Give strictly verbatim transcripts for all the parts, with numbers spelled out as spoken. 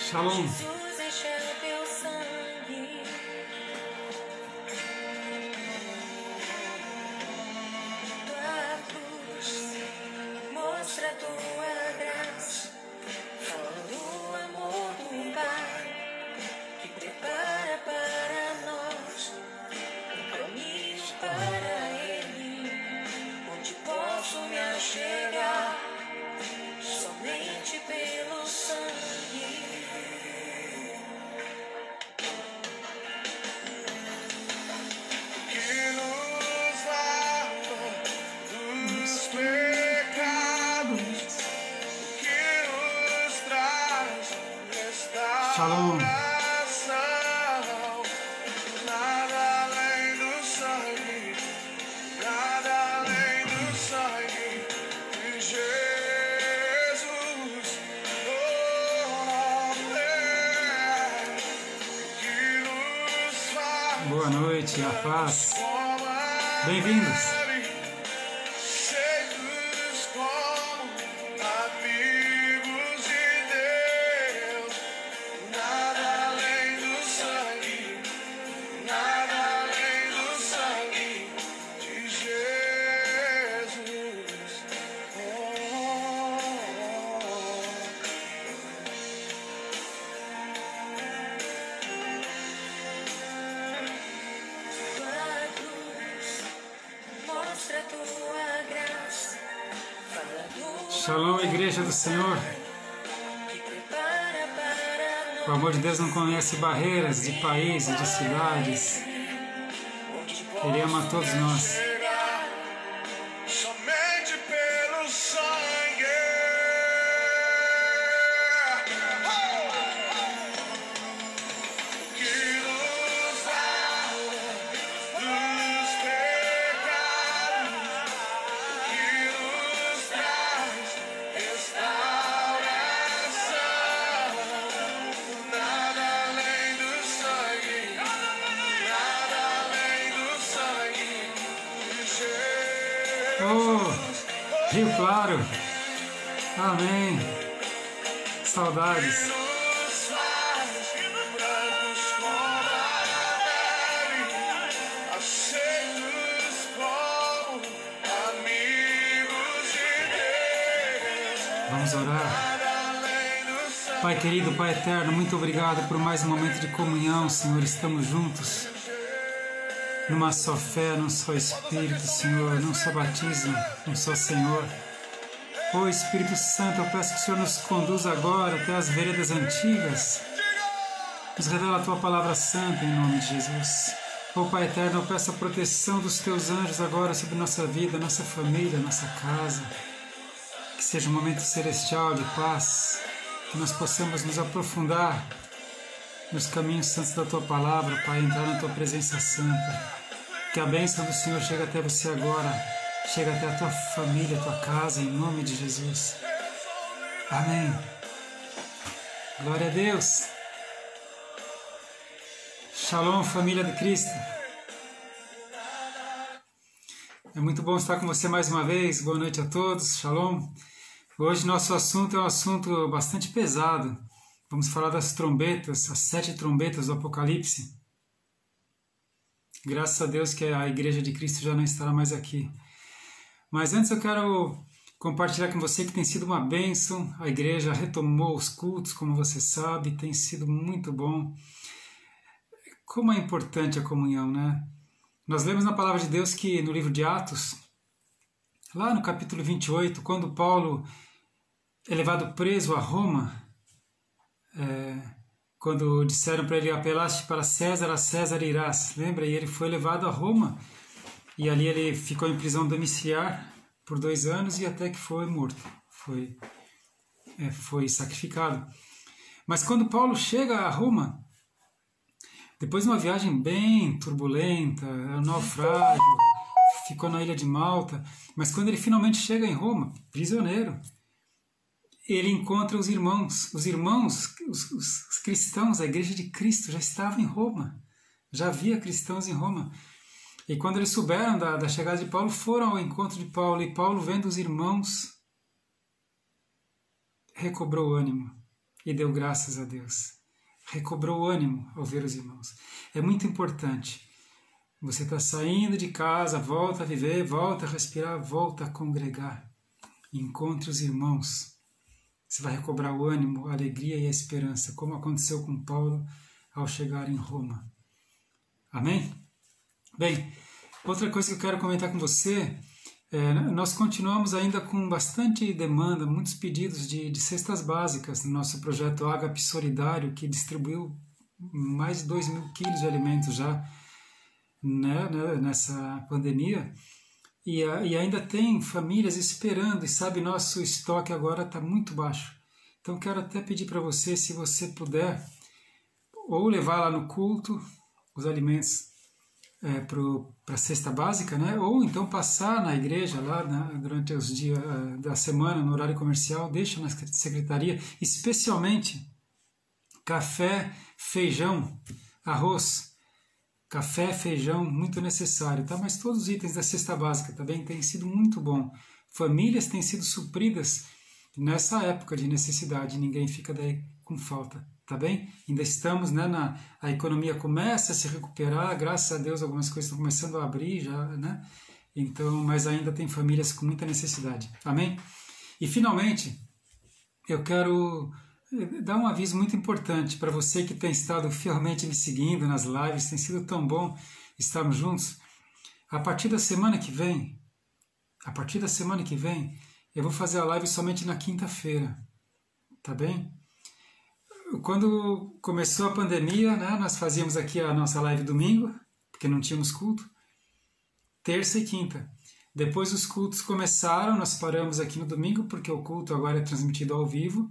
Shalom. Jesus, enxerga teu sangue. Tua cruz mostra tua graça. Fala do amor do Pai que prepara para nós um caminho para Ele, onde posso me achegar somente pelo sangue. Shalom. Nada além do sangue, nada além do sangue de Jesus. Oh, é que nos faz Boa noite, a paz. Bem-vindos. aceitos como amigos de Deus. Nada além do sangue, nada além do sangue de Jesus. Oh, Tua cruz mostra tua graça. Fala do Shalom, Igreja do Senhor. que prepara para O amor de Deus não conhece barreiras de países, de cidades. Ele ama a todos nós. chegar somente pelo sangue. Que nos salva dos pecados, que nos traz restauração. Nada além do sangue, nada além do sangue de Jesus. Oh, Rio Claro. Amém. Saudades. Nos faz brancos como a neve, aceitos como amigos de Deus. Vamos orar. Nada além do sangue. Pai querido, Pai eterno, muito obrigado por mais um momento de comunhão, Senhor. Estamos juntos numa só fé, num só Espírito, Senhor, num só batismo, num só Senhor. Ô Espírito Santo, eu peço que o Senhor nos conduza agora até as veredas antigas. Nos revela a Tua palavra santa em nome de Jesus. Ô Pai eterno, eu peço a proteção dos Teus anjos agora sobre nossa vida, nossa família, nossa casa. Que seja um momento celestial de paz, que nós possamos nos aprofundar nos caminhos santos da Tua palavra, Pai, entrar na Tua presença santa. Que a bênção do Senhor chegue até você agora, chegue até a Tua família, a Tua casa, em nome de Jesus. Amém. Glória a Deus. Shalom, família de Cristo. É muito bom estar com você mais uma vez. Boa noite a todos. Shalom. Hoje nosso assunto é um assunto bastante pesado. Vamos falar das trombetas, as sete trombetas do Apocalipse. Graças a Deus que a Igreja de Cristo já não estará mais aqui. Mas antes eu quero compartilhar com você que tem sido uma bênção. A igreja retomou os cultos, como você sabe, tem sido muito bom. Como é importante a comunhão, né? Nós lemos na Palavra de Deus que no livro de Atos, lá no capítulo vinte e oito, quando Paulo é levado preso a Roma, é, quando disseram para ele, apelaste para César, a César irás. Lembra? E ele foi levado a Roma, e ali ele ficou em prisão domiciliar por dois anos e até que foi morto, foi, é, foi sacrificado. Mas quando Paulo chega a Roma, depois de uma viagem bem turbulenta, um naufrágio, ficou na ilha de Malta, mas quando ele finalmente chega em Roma, prisioneiro, ele encontra os irmãos. Os irmãos, os, os cristãos, a igreja de Cristo já estava em Roma. Já havia cristãos em Roma. E quando eles souberam da, da chegada de Paulo, foram ao encontro de Paulo. E Paulo, vendo os irmãos, recobrou o ânimo. e deu graças a Deus. Recobrou o ânimo ao ver os irmãos. É muito importante. Você está saindo de casa, volta a viver, volta a respirar, volta a congregar. Encontre os irmãos. Você vai recobrar o ânimo, a alegria e a esperança, como aconteceu com Paulo ao chegar em Roma. Amém? Bem, outra coisa que eu quero comentar com você, é, nós continuamos ainda com bastante demanda, muitos pedidos de, de cestas básicas no nosso projeto Ágape Solidário, que distribuiu mais de dois mil quilos de alimentos já, né, né, nessa pandemia. E, e ainda tem famílias esperando, e sabe, nosso estoque agora está muito baixo. Então quero até pedir para você, se você puder, ou levar lá no culto os alimentos é, para a cesta básica, né? Ou então passar na igreja lá, né, durante os dias uh, da semana, no horário comercial, deixa na secretaria, especialmente café, feijão, arroz. Café, feijão, muito necessário, tá? Mas todos os itens da cesta básica também têm sido muito bom. Famílias têm sido supridas nessa época de necessidade, ninguém fica daí com falta, tá bem? Ainda estamos, né, na, a economia começa a se recuperar, graças a Deus algumas coisas estão começando a abrir já, né? Então, mas ainda tem famílias com muita necessidade, amém? E finalmente, eu quero dar um aviso muito importante para você que tem estado fielmente me seguindo nas lives, tem sido tão bom estarmos juntos. A partir da semana que vem, a partir da semana que vem, eu vou fazer a live somente na quinta-feira, tá bem? Quando começou a pandemia, né, nós fazíamos aqui a nossa live domingo, porque não tínhamos culto, terça e quinta. Depois os cultos começaram, nós paramos aqui no domingo, porque o culto agora é transmitido ao vivo,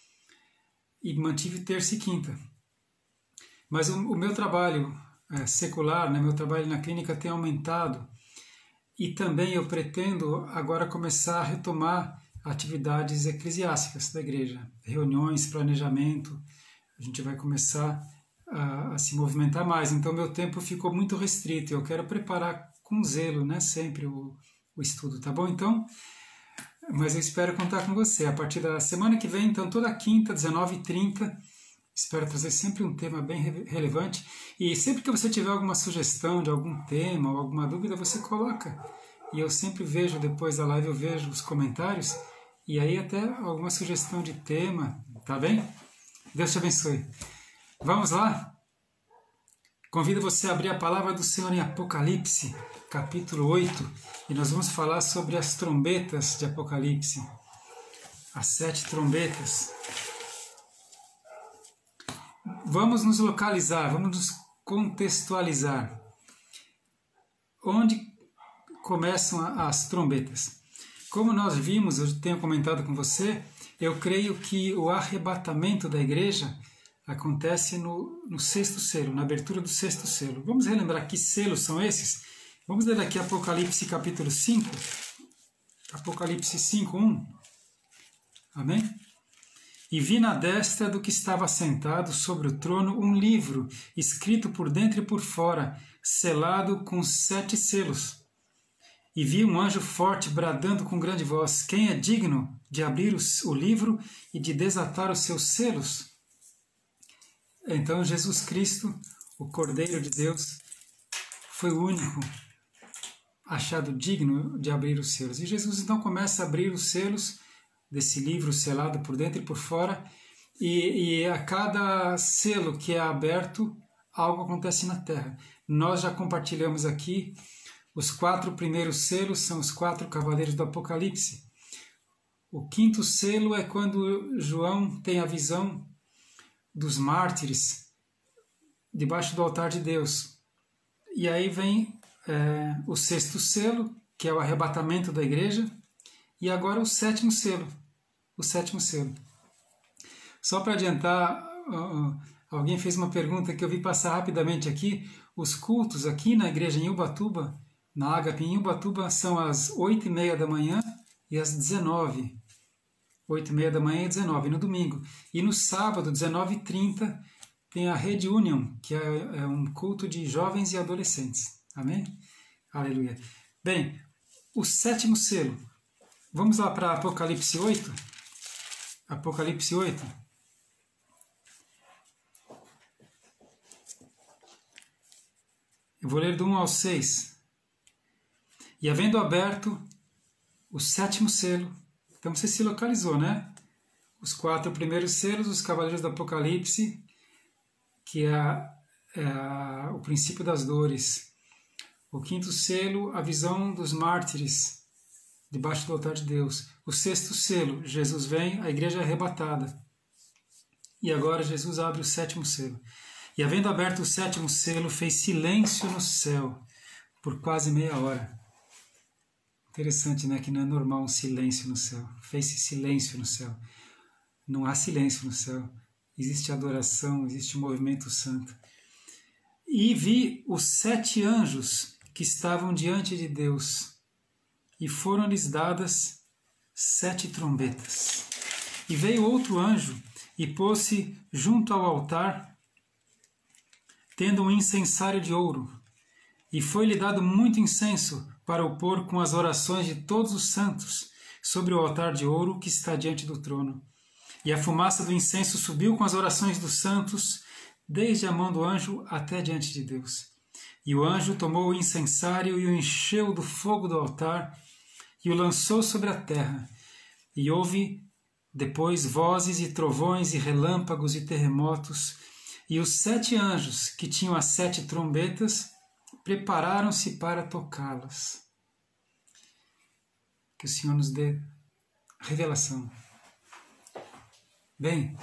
e mantive terça e quinta. Mas o, o meu trabalho é, secular, né, meu trabalho na clínica tem aumentado, e também eu pretendo agora começar a retomar atividades eclesiásticas da igreja, reuniões, planejamento, a gente vai começar a, a se movimentar mais, então meu tempo ficou muito restrito, eu quero preparar com zelo, né, sempre o, o estudo, tá bom? Então, mas eu espero contar com você a partir da semana que vem, então toda quinta, dezenove e trinta, espero trazer sempre um tema bem re relevante, e sempre que você tiver alguma sugestão de algum tema ou alguma dúvida, você coloca, e eu sempre vejo depois da live, eu vejo os comentários, e aí até alguma sugestão de tema, tá bem? Deus te abençoe. Vamos lá? Convido você a abrir a palavra do Senhor em Apocalipse, capítulo oito, e nós vamos falar sobre as trombetas de Apocalipse, as sete trombetas. Vamos nos localizar, vamos nos contextualizar. Onde começam as trombetas? Como nós vimos, eu tenho comentado com você, eu creio que o arrebatamento da igreja acontece no, no sexto selo, na abertura do sexto selo. Vamos relembrar que selos são esses? Vamos ler aqui Apocalipse capítulo cinco, Apocalipse cinco, um. Amém? E vi na destra do que estava sentado sobre o trono um livro, escrito por dentro e por fora, selado com sete selos. E vi um anjo forte bradando com grande voz: quem é digno de abrir os, o livro e de desatar os seus selos? Então Jesus Cristo, o Cordeiro de Deus, foi o único achado digno de abrir os selos. E Jesus então começa a abrir os selos desse livro selado por dentro e por fora, e, e a cada selo que é aberto, algo acontece na terra. Nós já compartilhamos aqui, os quatro primeiros selos são os quatro cavaleiros do Apocalipse. O quinto selo é quando João tem a visão dos mártires debaixo do altar de Deus. E aí vem é, o sexto selo, que é o arrebatamento da igreja, e agora o sétimo selo. O sétimo selo. Só para adiantar, uh, alguém fez uma pergunta que eu vi passar rapidamente aqui. Os cultos aqui na igreja em Ubatuba, na Ágape em Ubatuba, são às oito e meia da manhã e às dezenove. oito e meia da manhã e dezenove, no domingo. E no sábado, dezenove e trinta, tem a Rede Union, que é, é um culto de jovens e adolescentes. Amém? Aleluia. Bem, o sétimo selo. Vamos lá para Apocalipse oito. Apocalipse oito. Eu vou ler do um ao seis. E havendo aberto o sétimo selo, então você se localizou, né? Os quatro primeiros selos, os cavaleiros do Apocalipse, que é, a, é a, o princípio das dores. O quinto selo, a visão dos mártires, debaixo do altar de Deus. O sexto selo, Jesus vem, a igreja é arrebatada. E agora Jesus abre o sétimo selo. E havendo aberto o sétimo selo, fez silêncio no céu por quase meia hora. Interessante, né? Que não é normal um silêncio no céu. Fez-se silêncio no céu. Não há silêncio no céu. Existe adoração, existe movimento santo. E vi os sete anjos que estavam diante de Deus, e foram-lhes dadas sete trombetas. E veio outro anjo, e pôs-se junto ao altar, tendo um incensário de ouro, e foi-lhe dado muito incenso para o pôr com as orações de todos os santos sobre o altar de ouro que está diante do trono. E a fumaça do incenso subiu com as orações dos santos, desde a mão do anjo até diante de Deus. E o anjo tomou o incensário e o encheu do fogo do altar e o lançou sobre a terra. E houve depois vozes e trovões e relâmpagos e terremotos. E os sete anjos que tinham as sete trombetas prepararam-se para tocá-las. Que o Senhor nos dê revelação. Bem,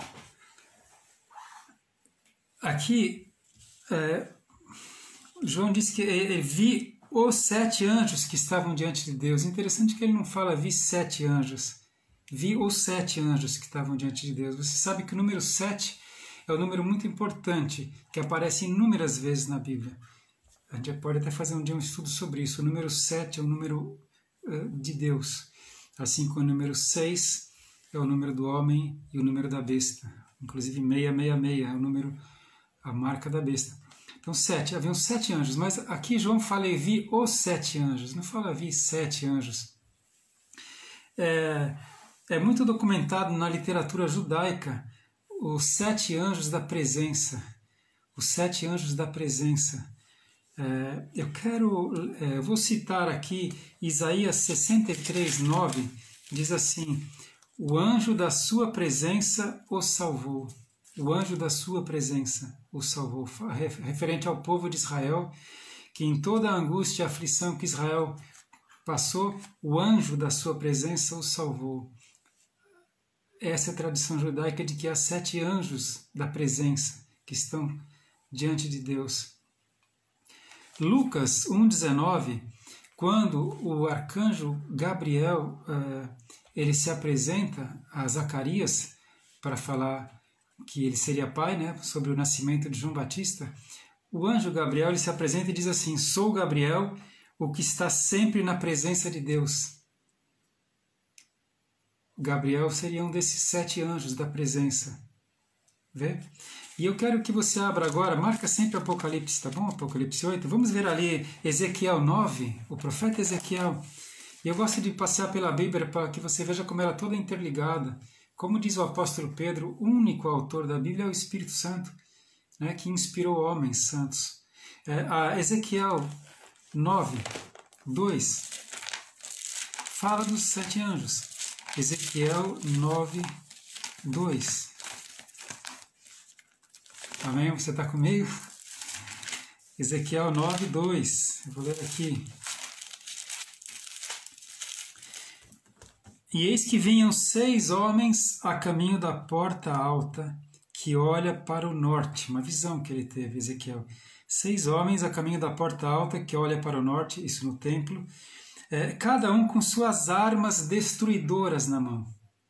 aqui é, João disse que ele vi os sete anjos que estavam diante de Deus. Interessante que ele não fala vi sete anjos. Vi os sete anjos que estavam diante de Deus. Você sabe que o número sete é um número muito importante, que aparece inúmeras vezes na Bíblia. A gente pode até fazer um dia um estudo sobre isso. O número sete é o número uh, de Deus. Assim como o número seis é o número do homem e o número da besta. Inclusive seiscentos e sessenta e seis é o número, a marca da besta. Então sete, haviam sete anjos. Mas aqui João fala e vi os sete anjos. Não fala vi sete anjos. É, é muito documentado na literatura judaica os sete anjos da presença. Os sete anjos da presença. É, eu quero, é, vou citar aqui Isaías sessenta e três, nove, diz assim: o anjo da sua presença o salvou. O anjo da sua presença o salvou. Referente ao povo de Israel, que em toda a angústia e aflição que Israel passou, o anjo da sua presença o salvou. Essa é a tradição judaica de que há sete anjos da presença que estão diante de Deus. Lucas um, dezenove, quando o arcanjo Gabriel uh, ele se apresenta a Zacarias para falar que ele seria pai, né, sobre o nascimento de João Batista, o anjo Gabriel ele se apresenta e diz assim: sou Gabriel, o que está sempre na presença de Deus. Gabriel seria um desses sete anjos da presença. Vê? E eu quero que você abra agora, marca sempre Apocalipse, tá bom? Apocalipse oito. Vamos ver ali Ezequiel nove, o profeta Ezequiel. E eu gosto de passear pela Bíblia para que você veja como ela é toda interligada. Como diz o apóstolo Pedro, o único autor da Bíblia é o Espírito Santo, né, que inspirou homens santos. É, a Ezequiel nove, dois, fala dos sete anjos. Ezequiel nove, dois. Amém? Você está comigo? Ezequiel nove, dois. Eu vou ler aqui. E eis que vinham seis homens a caminho da porta alta, que olha para o norte. Uma visão que ele teve, Ezequiel. Seis homens a caminho da porta alta, que olha para o norte, isso no templo, é, cada um com suas armas destruidoras na mão.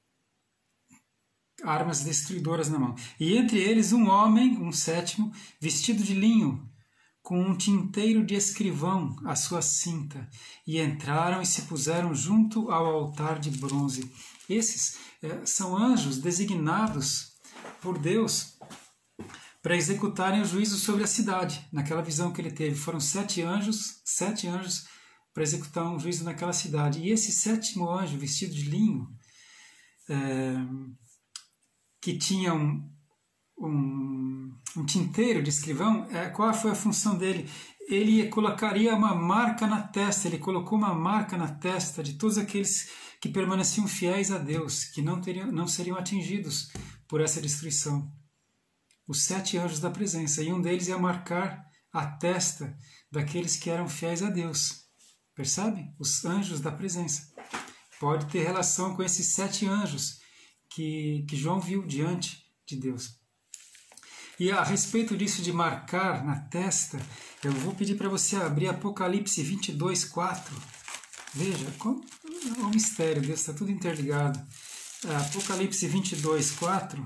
Armas destruidoras na mão. E entre eles um homem, um sétimo, vestido de linho, com um tinteiro de escrivão à sua cinta, e entraram e se puseram junto ao altar de bronze. Esses é, são anjos designados por Deus para executarem o juízo sobre a cidade. Naquela visão que ele teve, foram sete anjos, sete anjos para executar um juízo naquela cidade. E esse sétimo anjo, vestido de linho, é, que tinha um, um, um tinteiro de escrivão, é, qual foi a função dele? ele colocaria uma marca na testa, ele colocou uma marca na testa de todos aqueles que permaneciam fiéis a Deus, que não, teriam, não seriam atingidos por essa destruição. Os sete anjos da presença, e um deles ia marcar a testa daqueles que eram fiéis a Deus. Percebe? Os anjos da presença. Pode ter relação com esses sete anjos que, que João viu diante de Deus. E a respeito disso de marcar na testa, eu vou pedir para você abrir Apocalipse vinte e dois, quatro. Veja, como é um mistério, Deus está tudo interligado. Apocalipse vinte e dois, quatro.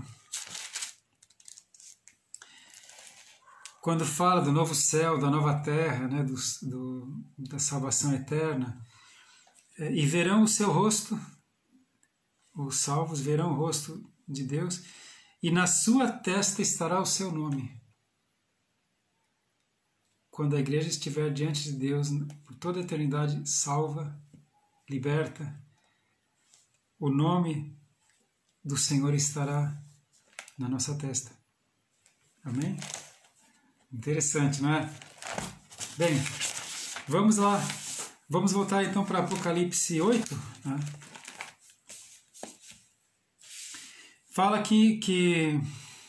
Quando fala do novo céu, da nova terra, né, do, do, da salvação eterna, e verão o seu rosto, os salvos verão o rosto de Deus, e na sua testa estará o seu nome. Quando a igreja estiver diante de Deus, por toda a eternidade, salva, liberta, o nome do Senhor estará na nossa testa. Amém? Interessante, não é? Bem, vamos lá. Vamos voltar então para Apocalipse oito. Né? Fala aqui que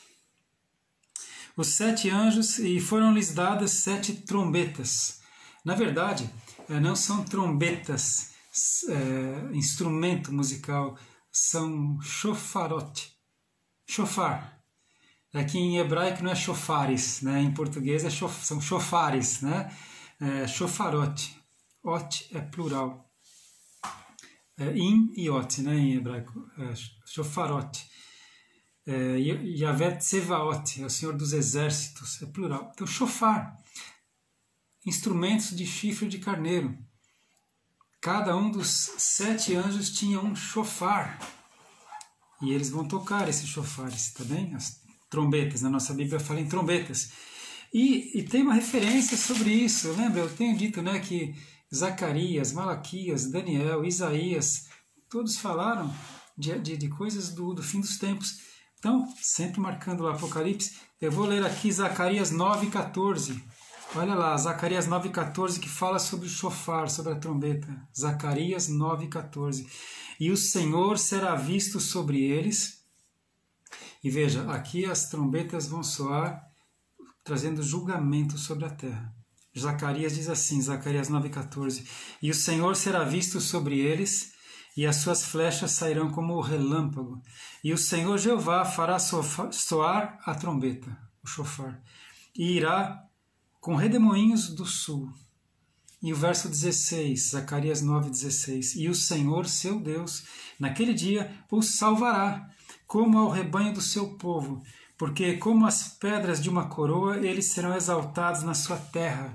os sete anjos, e foram-lhes dadas sete trombetas. Na verdade, não são trombetas, é, instrumento musical, são shofarot. Shofar. Aqui em hebraico não é shofares, né? Em português é shof, são shofares, né? É, shofarot. Ot é plural. É, in e ot, né? Em hebraico. É, shofarot. É, Yahvé Tsevaot, é o Senhor dos Exércitos, é plural. Então, shofar. Instrumentos de chifre de carneiro. Cada um dos sete anjos tinha um shofar. E eles vão tocar esses shofares, tá bem? As trombetas, na nossa Bíblia fala em trombetas. E, e tem uma referência sobre isso, lembra? Eu tenho dito, né, que Zacarias, Malaquias, Daniel, Isaías, todos falaram de, de, de coisas do, do fim dos tempos. Então, sempre marcando o Apocalipse, eu vou ler aqui Zacarias nove, quatorze. Olha lá, Zacarias nove, quatorze, que fala sobre o shofar, sobre a trombeta. Zacarias nove, quatorze. E o Senhor será visto sobre eles. E veja, aqui as trombetas vão soar, trazendo julgamento sobre a terra. Zacarias diz assim, Zacarias nove, quatorze. E o Senhor será visto sobre eles, e as suas flechas sairão como o relâmpago. E o Senhor Jeová fará soar a trombeta, o shofar, e irá com redemoinhos do sul. E o verso dezesseis, Zacarias nove, dezesseis. E o Senhor, seu Deus, naquele dia os salvará, como ao rebanho do seu povo, porque como as pedras de uma coroa, eles serão exaltados na sua terra.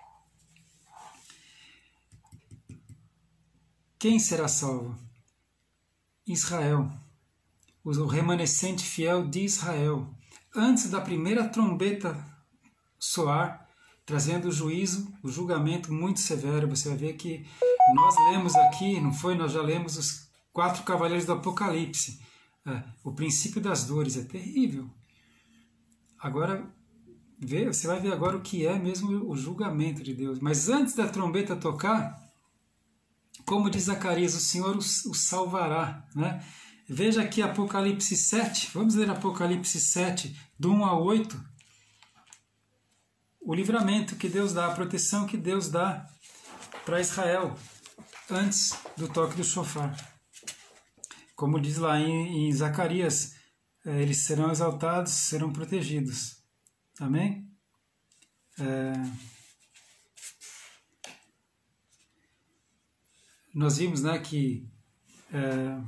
Quem será salvo? Israel, o remanescente fiel de Israel. Antes da primeira trombeta soar, trazendo o juízo, o julgamento muito severo. Você vai ver que nós lemos aqui, não foi? Nós já lemos os quatro cavaleiros do Apocalipse. É, o princípio das dores é terrível. Agora, vê, você vai ver agora o que é mesmo o julgamento de Deus. Mas antes da trombeta tocar, como diz Zacarias, o Senhor os, os salvará. Né? Veja aqui Apocalipse sete. Vamos ler Apocalipse sete, do um ao oito. O livramento que Deus dá, a proteção que Deus dá para Israel antes do toque do shofar. Como diz lá em, em Zacarias, eles serão exaltados, serão protegidos. Amém? É... Nós vimos, né, que... É...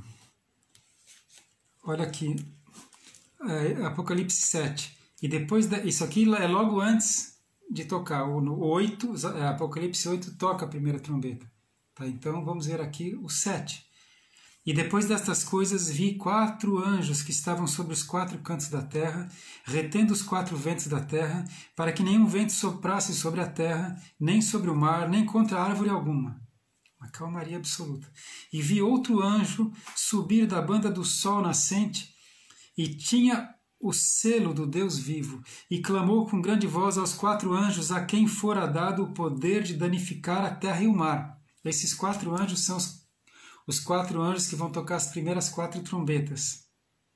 Olha aqui, é, Apocalipse sete. E depois, da, isso aqui é logo antes de tocar. O, no oito, Apocalipse oito toca a primeira trombeta. Tá? Então vamos ver aqui o sete. E depois destas coisas vi quatro anjos que estavam sobre os quatro cantos da terra, retendo os quatro ventos da terra, para que nenhum vento soprasse sobre a terra, nem sobre o mar, nem contra árvore alguma. Uma calmaria absoluta. E vi outro anjo subir da banda do sol nascente, e tinha o selo do Deus vivo e clamou com grande voz aos quatro anjos a quem fora dado o poder de danificar a terra e o mar. Esses quatro anjos são os, os quatro anjos que vão tocar as primeiras quatro trombetas.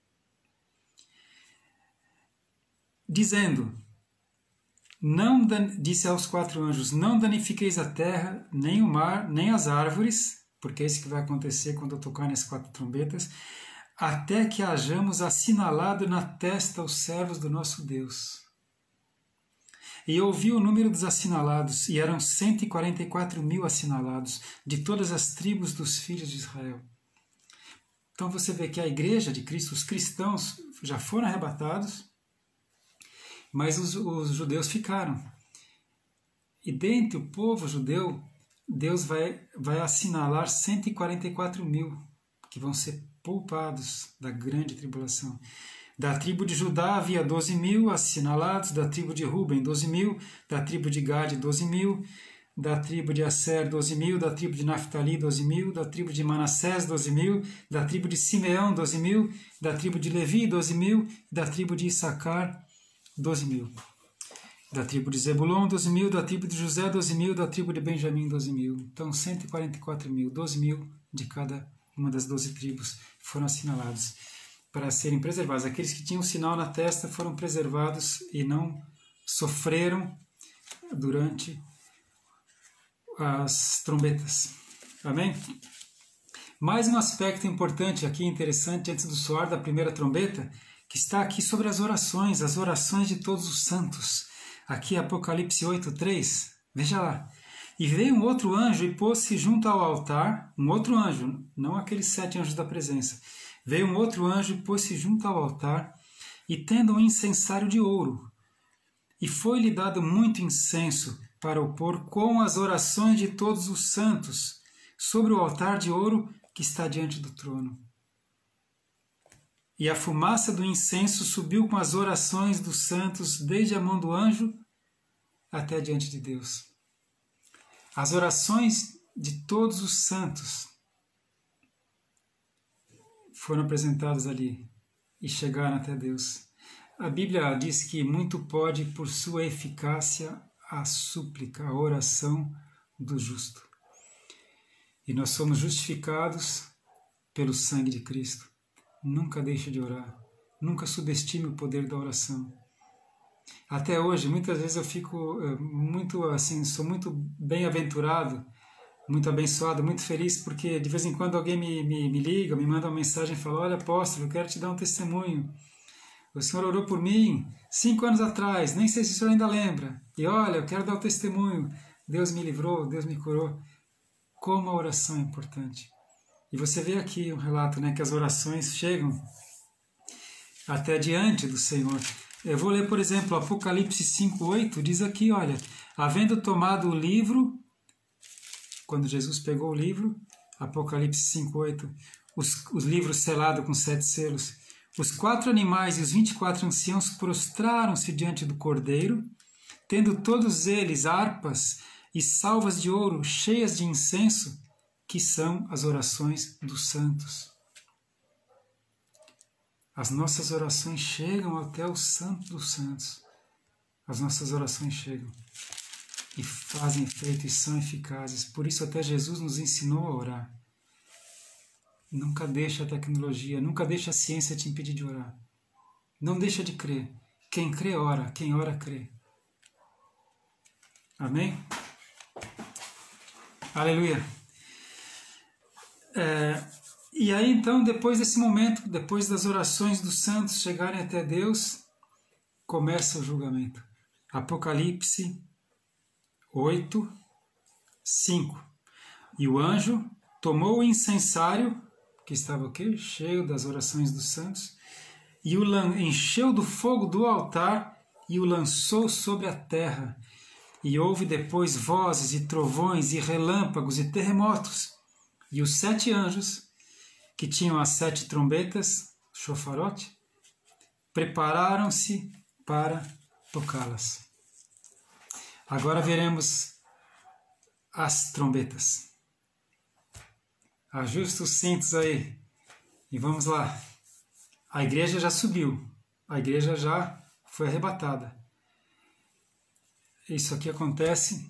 Dizendo, não dan- disse aos quatro anjos, não danifiqueis a terra, nem o mar, nem as árvores, porque é isso que vai acontecer quando eu tocar nas quatro trombetas, até que hajamos assinalado na testa os servos do nosso Deus. E ouvi o número dos assinalados, e eram cento e quarenta e quatro mil assinalados, de todas as tribos dos filhos de Israel. Então você vê que a igreja de Cristo, os cristãos, já foram arrebatados, mas os, os judeus ficaram. E dentre o povo judeu, Deus vai, vai assinalar cento e quarenta e quatro mil, que vão ser poupados da grande tribulação. Da tribo de Judá havia doze mil assinalados, da tribo de Ruben doze mil, da tribo de Gade doze mil, da tribo de Asser doze mil, da tribo de Naftali doze mil, da tribo de Manassés doze mil, da tribo de Simeão doze mil, da tribo de Levi doze mil, da tribo de Issacar doze mil, da tribo de Zebulon doze mil, da tribo de José doze mil, da tribo de Benjamim doze mil. Então cento e quarenta e quatro mil, doze mil de cada uma das doze tribos foram assinalados para serem preservados. Aqueles que tinham o sinal na testa foram preservados e não sofreram durante as trombetas. Amém? Mais um aspecto importante aqui, interessante, antes do soar da primeira trombeta, que está aqui sobre as orações, as orações de todos os santos. Aqui Apocalipse oito, três, veja lá. E veio um outro anjo e pôs-se junto ao altar, um outro anjo, não aqueles sete anjos da presença. Veio um outro anjo e pôs-se junto ao altar, e tendo um incensário de ouro, e foi-lhe dado muito incenso para o pôr com as orações de todos os santos, sobre o altar de ouro que está diante do trono. E a fumaça do incenso subiu com as orações dos santos, desde a mão do anjo até diante de Deus. As orações de todos os santos foram apresentadas ali e chegaram até Deus. A Bíblia diz que muito pode, por sua eficácia, a súplica, a oração do justo. E nós somos justificados pelo sangue de Cristo. Nunca deixe de orar. Nunca subestime o poder da oração. Até hoje, muitas vezes eu fico muito assim, sou muito bem-aventurado, muito abençoado, muito feliz, porque de vez em quando alguém me, me, me liga, me manda uma mensagem e fala, olha, apóstolo, eu quero te dar um testemunho. O senhor orou por mim cinco anos atrás, nem sei se o senhor ainda lembra. E olha, eu quero dar o testemunho. Deus me livrou, Deus me curou. Como a oração é importante. E você vê aqui um relato, né, que as orações chegam até diante do Senhor. Eu vou ler, por exemplo, Apocalipse cinco, oito, diz aqui, olha, havendo tomado o livro, quando Jesus pegou o livro, Apocalipse cinco, oito, os, os livros selados com sete selos, os quatro animais e os vinte e quatro anciãos prostraram-se diante do Cordeiro, tendo todos eles harpas e salvas de ouro cheias de incenso, que são as orações dos santos. As nossas orações chegam até o Santo dos Santos. As nossas orações chegam e fazem efeito e são eficazes. Por isso até Jesus nos ensinou a orar. Nunca deixa a tecnologia, nunca deixa a ciência te impedir de orar. Não deixa de crer. Quem crê, ora. Quem ora, crê. Amém? Aleluia. É... E aí, então, depois desse momento, depois das orações dos santos chegarem até Deus, começa o julgamento. Apocalipse oito, cinco. E o anjo tomou o incensário, que estava o quê? Cheio das orações dos santos, e o encheu do fogo do altar e o lançou sobre a terra. E houve depois vozes e trovões e relâmpagos e terremotos. E os sete anjos, que tinham as sete trombetas, chofarote, prepararam-se para tocá-las. Agora veremos as trombetas. Ajusta os cintos aí e vamos lá. A igreja já subiu, a igreja já foi arrebatada. Isso aqui acontece,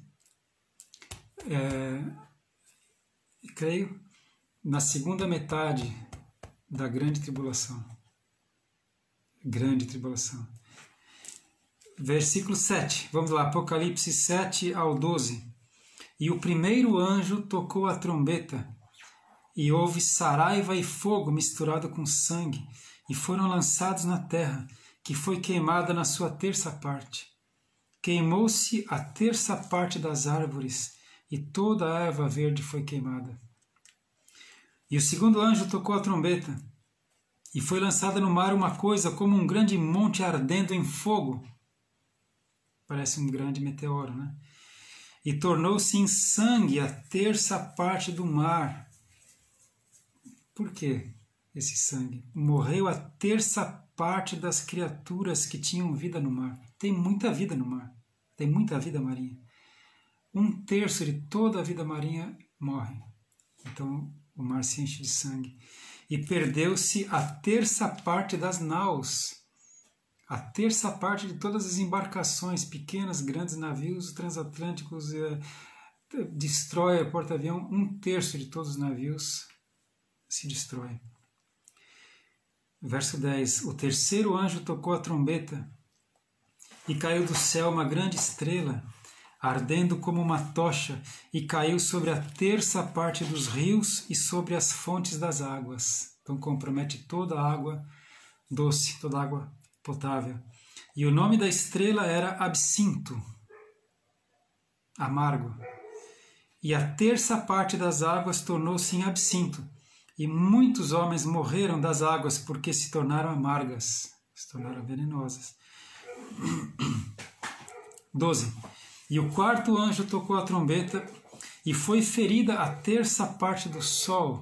é, creio, na segunda metade da grande tribulação. Grande tribulação. Versículo sete, vamos lá, Apocalipse sete ao doze. E o primeiro anjo tocou a trombeta, e houve saraiva e fogo misturado com sangue, e foram lançados na terra, que foi queimada na sua terça parte. Queimou-se a terça parte das árvores, e toda a erva verde foi queimada. E o segundo anjo tocou a trombeta, e foi lançada no mar uma coisa como um grande monte ardendo em fogo. Parece um grande meteoro, né? E tornou-se em sangue a terça parte do mar. Por quê esse sangue? Morreu a terça parte das criaturas que tinham vida no mar. Tem muita vida no mar. Tem muita vida marinha. Um terço de toda a vida marinha morre. Então o mar se enche de sangue. E perdeu-se a terça parte das naus. A terça parte de todas as embarcações, pequenas, grandes navios transatlânticos, eh, destroy, porta-avião, um terço de todos os navios se destrói. Verso dez, o terceiro anjo tocou a trombeta, e caiu do céu uma grande estrela, ardendo como uma tocha, e caiu sobre a terça parte dos rios e sobre as fontes das águas. Então compromete toda a água doce, toda a água potável. E o nome da estrela era Absinto, amargo. E a terça parte das águas tornou-se em absinto, e muitos homens morreram das águas porque se tornaram amargas, se tornaram venenosas. doze. E o quarto anjo tocou a trombeta, e foi ferida a terça parte do sol,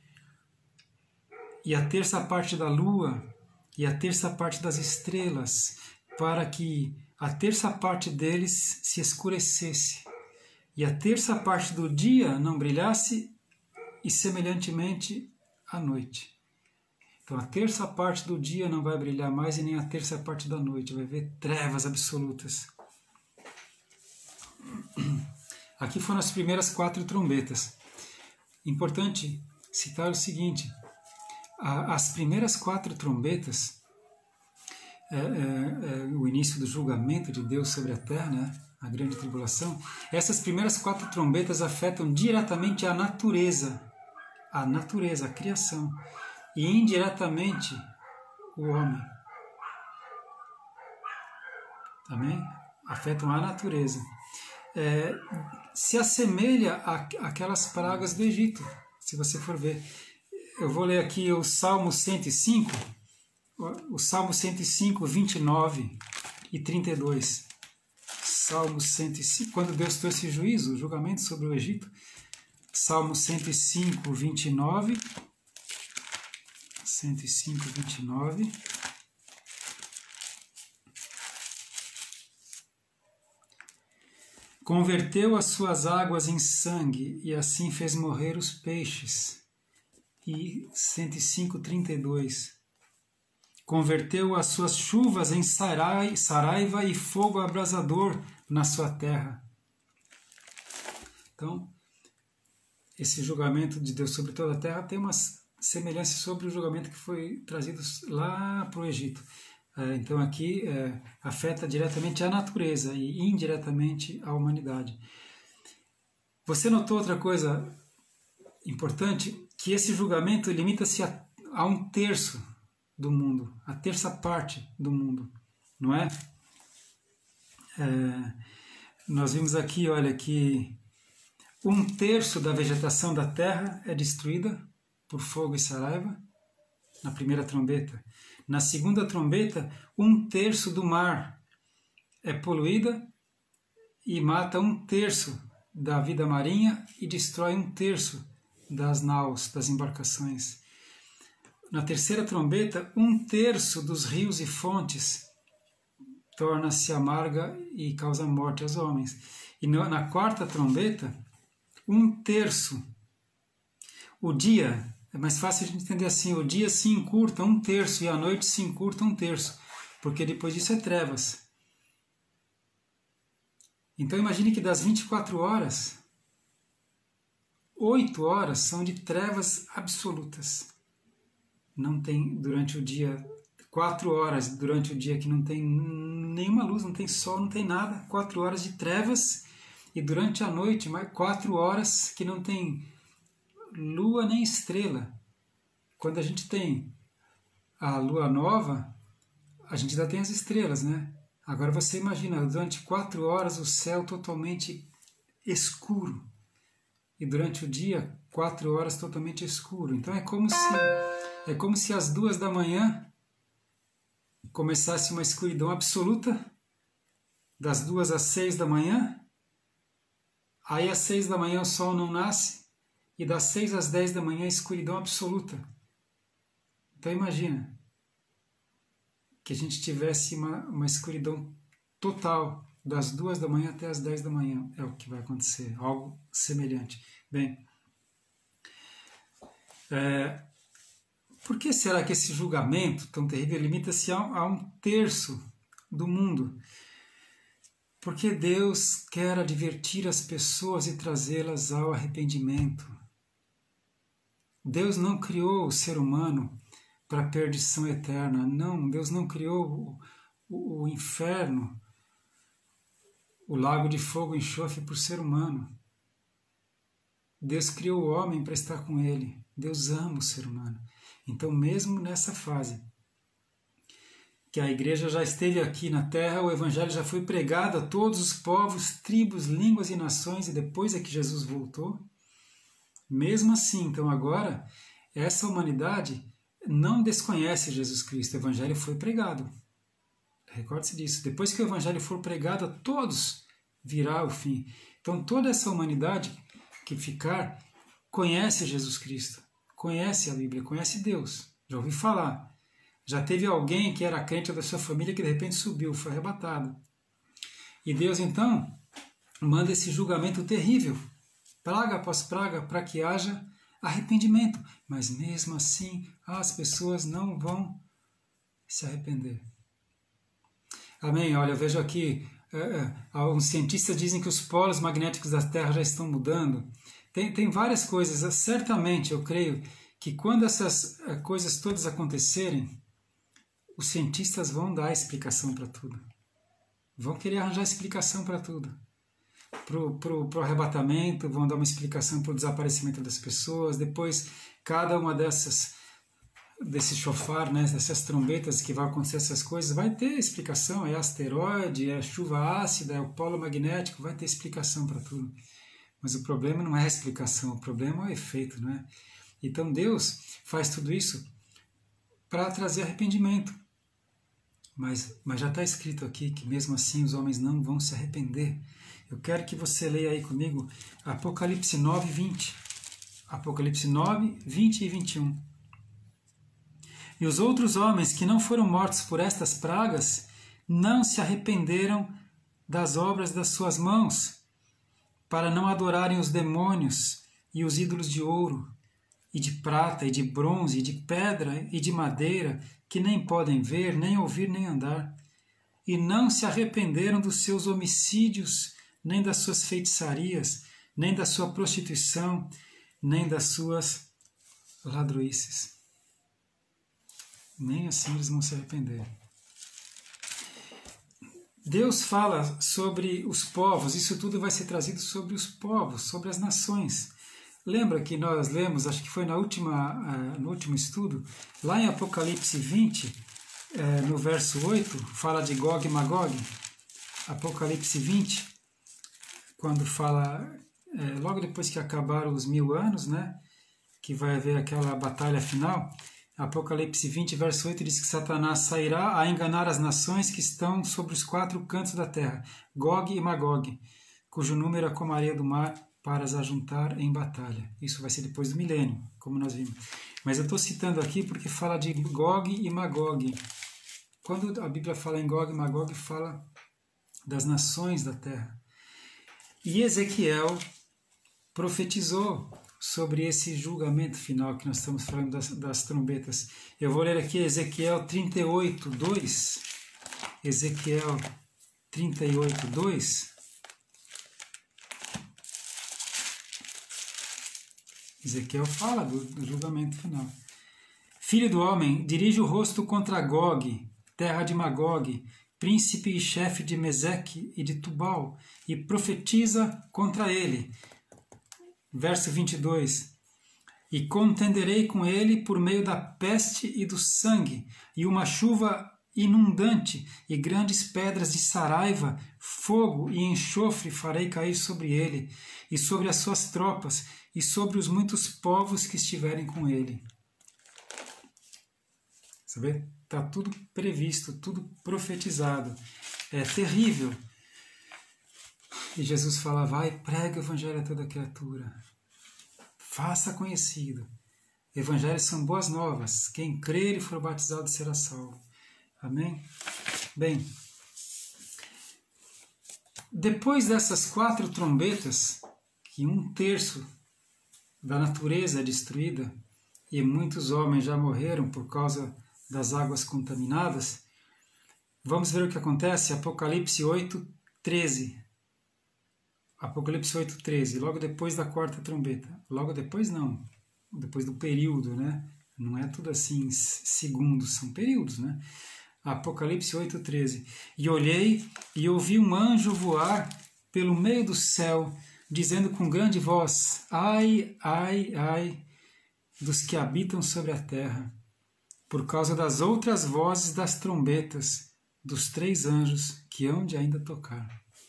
e a terça parte da lua, e a terça parte das estrelas, para que a terça parte deles se escurecesse, e a terça parte do dia não brilhasse, e semelhantemente a noite. Então a terça parte do dia não vai brilhar mais, e nem a terça parte da noite, vai haver trevas absolutas. Aqui foram as primeiras quatro trombetas. Importante citar o seguinte: as primeiras quatro trombetas, é, é, é, o início do julgamento de Deus sobre a terra, né, a grande tribulação, essas primeiras quatro trombetas afetam diretamente a natureza, a natureza, a criação, e indiretamente o homem. Também afetam a natureza. É, se assemelha àquelas pragas do Egito, se você for ver. Eu vou ler aqui o Salmo cento e cinco, o Salmo cento e cinco, vinte e nove e trinta e dois. Salmo cento e cinco, quando Deus trouxe juízo, julgamento sobre o Egito. Salmo cento e cinco, vinte e nove. cento e cinco, vinte e nove. Converteu as suas águas em sangue, e assim fez morrer os peixes. E cento e cinco, trinta e dois. Converteu as suas chuvas em sarai, saraiva e fogo abrasador na sua terra. Então, esse julgamento de Deus sobre toda a terra tem uma semelhança sobre o julgamento que foi trazido lá para o Egito. Então aqui é, afeta diretamente a natureza e indiretamente a humanidade. Você notou outra coisa importante? Que esse julgamento limita-se a, a um terço do mundo, a terça parte do mundo, não é? é nós vimos aqui, olha, que um terço da vegetação da terra é destruída por fogo e saraiva na primeira trombeta. Na segunda trombeta, um terço do mar é poluída e mata um terço da vida marinha e destrói um terço das naus, das embarcações. Na terceira trombeta, um terço dos rios e fontes torna-se amarga e causa morte aos homens. E na quarta trombeta, um terço. O dia, é mais fácil de entender assim, o dia se encurta um terço e a noite se encurta um terço. porque depois disso é trevas. Então imagine que das vinte e quatro horas, oito horas são de trevas absolutas. Não tem durante o dia, quatro horas durante o dia que não tem nenhuma luz, não tem sol, não tem nada, quatro horas de trevas, e durante a noite, mais quatro horas que não tem lua nem estrela. Quando a gente tem a lua nova, a gente ainda tem as estrelas, né? Agora você imagina, durante quatro horas o céu totalmente escuro, e durante o dia, quatro horas totalmente escuro. Então é como se, é como se às duas da manhã começasse uma escuridão absoluta, das duas às seis da manhã, aí às seis da manhã o sol não nasce, e das seis às dez da manhã escuridão absoluta. Então imagina que a gente tivesse uma, uma escuridão total, das duas da manhã até as dez da manhã, é o que vai acontecer, algo semelhante. Bem, é, por que será que esse julgamento tão terrível limita-se a, a um terço do mundo? Porque Deus quer advertir as pessoas e trazê-las ao arrependimento. Deus não criou o ser humano para a perdição eterna. Não, Deus não criou o, o, o inferno, o lago de fogo e enxofre para o ser humano. Deus criou o homem para estar com ele. Deus ama o ser humano. Então, mesmo nessa fase, que a igreja já esteve aqui na terra, o evangelho já foi pregado a todos os povos, tribos, línguas e nações, e depois é que Jesus voltou. Mesmo assim, então agora, essa humanidade não desconhece Jesus Cristo. O evangelho foi pregado. Recorde-se disso. Depois que o evangelho for pregado a todos, virá o fim. Então toda essa humanidade que ficar conhece Jesus Cristo, conhece a Bíblia, conhece Deus. Já ouvi falar. Já teve alguém que era crente da sua família que de repente subiu, foi arrebatado. E Deus então manda esse julgamento terrível, praga após praga, para que haja arrependimento. Mas mesmo assim as pessoas não vão se arrepender. Amém? Olha, eu vejo aqui, é, alguns cientistas dizem que os polos magnéticos da Terra já estão mudando. Tem, tem várias coisas. Certamente, eu creio que quando essas coisas todas acontecerem, os cientistas vão dar explicação para tudo. Vão querer arranjar explicação para tudo. Pro, pro, pro arrebatamento, vão dar uma explicação para o desaparecimento das pessoas. Depois, cada uma dessas, desses chofar, né, dessas trombetas que vai acontecer essas coisas, vai ter explicação. É asteroide, é chuva ácida, é o polo magnético, vai ter explicação para tudo. Mas o problema não é a explicação, o problema é o efeito, não é? Então Deus faz tudo isso para trazer arrependimento. Mas, mas já está escrito aqui que mesmo assim os homens não vão se arrepender. Eu quero que você leia aí comigo Apocalipse nove, vinte. Apocalipse nove, vinte e vinte e um. E os outros homens que não foram mortos por estas pragas não se arrependeram das obras das suas mãos, para não adorarem os demônios e os ídolos de ouro, e de prata, e de bronze, e de pedra, e de madeira, que nem podem ver, nem ouvir, nem andar. E não se arrependeram dos seus homicídios, nem das suas feitiçarias, nem da sua prostituição, nem das suas ladroices. Nem assim eles vão se arrepender. Deus fala sobre os povos, isso tudo vai ser trazido sobre os povos, sobre as nações. Lembra que nós lemos, acho que foi na última, uh, no último estudo, lá em Apocalipse vinte, uh, no verso oito, fala de Gog e Magog. Apocalipse vinte, quando fala, uh, logo depois que acabaram os mil anos, né, que vai haver aquela batalha final, Apocalipse vinte, verso oito, diz que Satanás sairá a enganar as nações que estão sobre os quatro cantos da terra, Gog e Magog, cujo número é como a areia do mar, para as ajuntar em batalha. Isso vai ser depois do milênio, como nós vimos. Mas eu estou citando aqui porque fala de Gog e Magog. Quando a Bíblia fala em Gog e Magog, fala das nações da terra. E Ezequiel profetizou sobre esse julgamento final que nós estamos falando das, das trombetas. Eu vou ler aqui Ezequiel trinta e oito, dois. Ezequiel trinta e oito, dois. Ezequiel fala do, do julgamento final. Filho do homem, dirige o rosto contra Gog, terra de Magog, príncipe e chefe de Meseque e de Tubal, e profetiza contra ele. Verso vinte e dois. E contenderei com ele por meio da peste e do sangue, e uma chuva inundante, e grandes pedras de saraiva, fogo e enxofre farei cair sobre ele, e sobre as suas tropas, e sobre os muitos povos que estiverem com ele. Sabe? Está tudo previsto, tudo profetizado. É terrível. E Jesus fala, vai, prega o evangelho a toda criatura. Faça conhecido. Evangelhos são boas novas. Quem crer e for batizado será salvo. Amém? Bem, depois dessas quatro trombetas, que um terço da natureza é destruída e muitos homens já morreram por causa das águas contaminadas, vamos ver o que acontece. Apocalipse oito, treze. Apocalipse oito, treze, logo depois da quarta trombeta. Logo depois não, depois do período, né? Não é tudo assim segundos, são períodos, né? Apocalipse oito, treze. E olhei e ouvi um anjo voar pelo meio do céu, dizendo com grande voz, ai, ai, ai, dos que habitam sobre a terra, por causa das outras vozes das trombetas dos três anjos que hão de ainda tocar.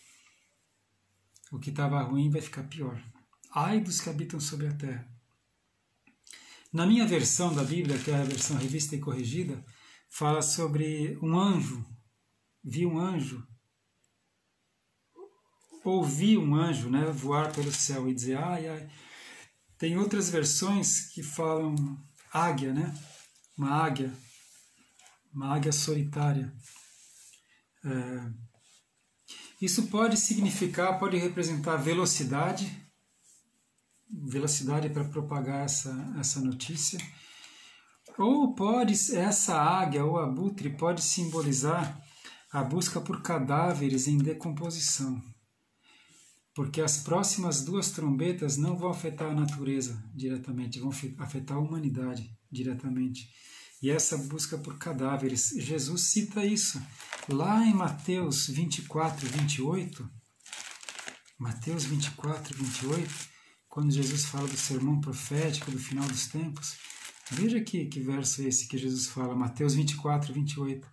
O que estava ruim vai ficar pior. Ai dos que habitam sobre a terra. Na minha versão da Bíblia, que é a versão revista e corrigida, fala sobre um anjo. Vi um anjo, ouvi um anjo, né, voar pelo céu e dizer ai, ai. Tem outras versões que falam águia, né? Uma águia, uma águia solitária. É, isso pode significar, pode representar velocidade, velocidade para propagar essa, essa notícia, ou pode, essa águia ou abutre pode simbolizar a busca por cadáveres em decomposição, porque as próximas duas trombetas não vão afetar a natureza diretamente, vão afetar a humanidade diretamente. E essa busca por cadáveres, Jesus cita isso lá em Mateus vinte e quatro, vinte e oito. Mateus vinte e quatro, vinte e oito, quando Jesus fala do sermão profético do final dos tempos. Veja aqui que verso é esse que Jesus fala, Mateus vinte e quatro, vinte e oito.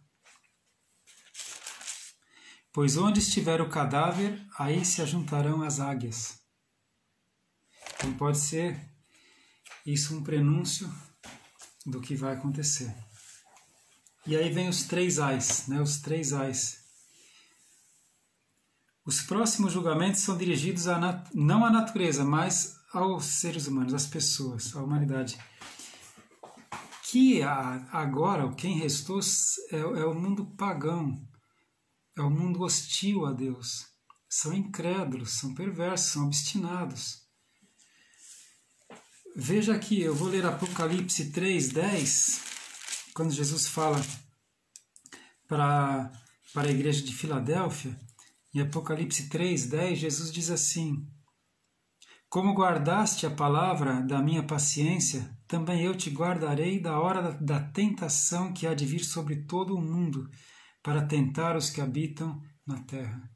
Pois onde estiver o cadáver, aí se ajuntarão as águias. Então pode ser isso um prenúncio do que vai acontecer. E aí vem os três ais, né? Os três ais. Os próximos julgamentos são dirigidos a nat- não à natureza, mas aos seres humanos, às pessoas, à humanidade. Que a, agora, quem restou é, é o mundo pagão, é o mundo hostil a Deus. São incrédulos, são perversos, são obstinados. Veja aqui, eu vou ler Apocalipse três, dez, quando Jesus fala para, para a igreja de Filadélfia. Em Apocalipse três, dez, Jesus diz assim: como guardaste a palavra da minha paciência, também eu te guardarei da hora da, da tentação que há de vir sobre todo o mundo, para tentar os que habitam na terra.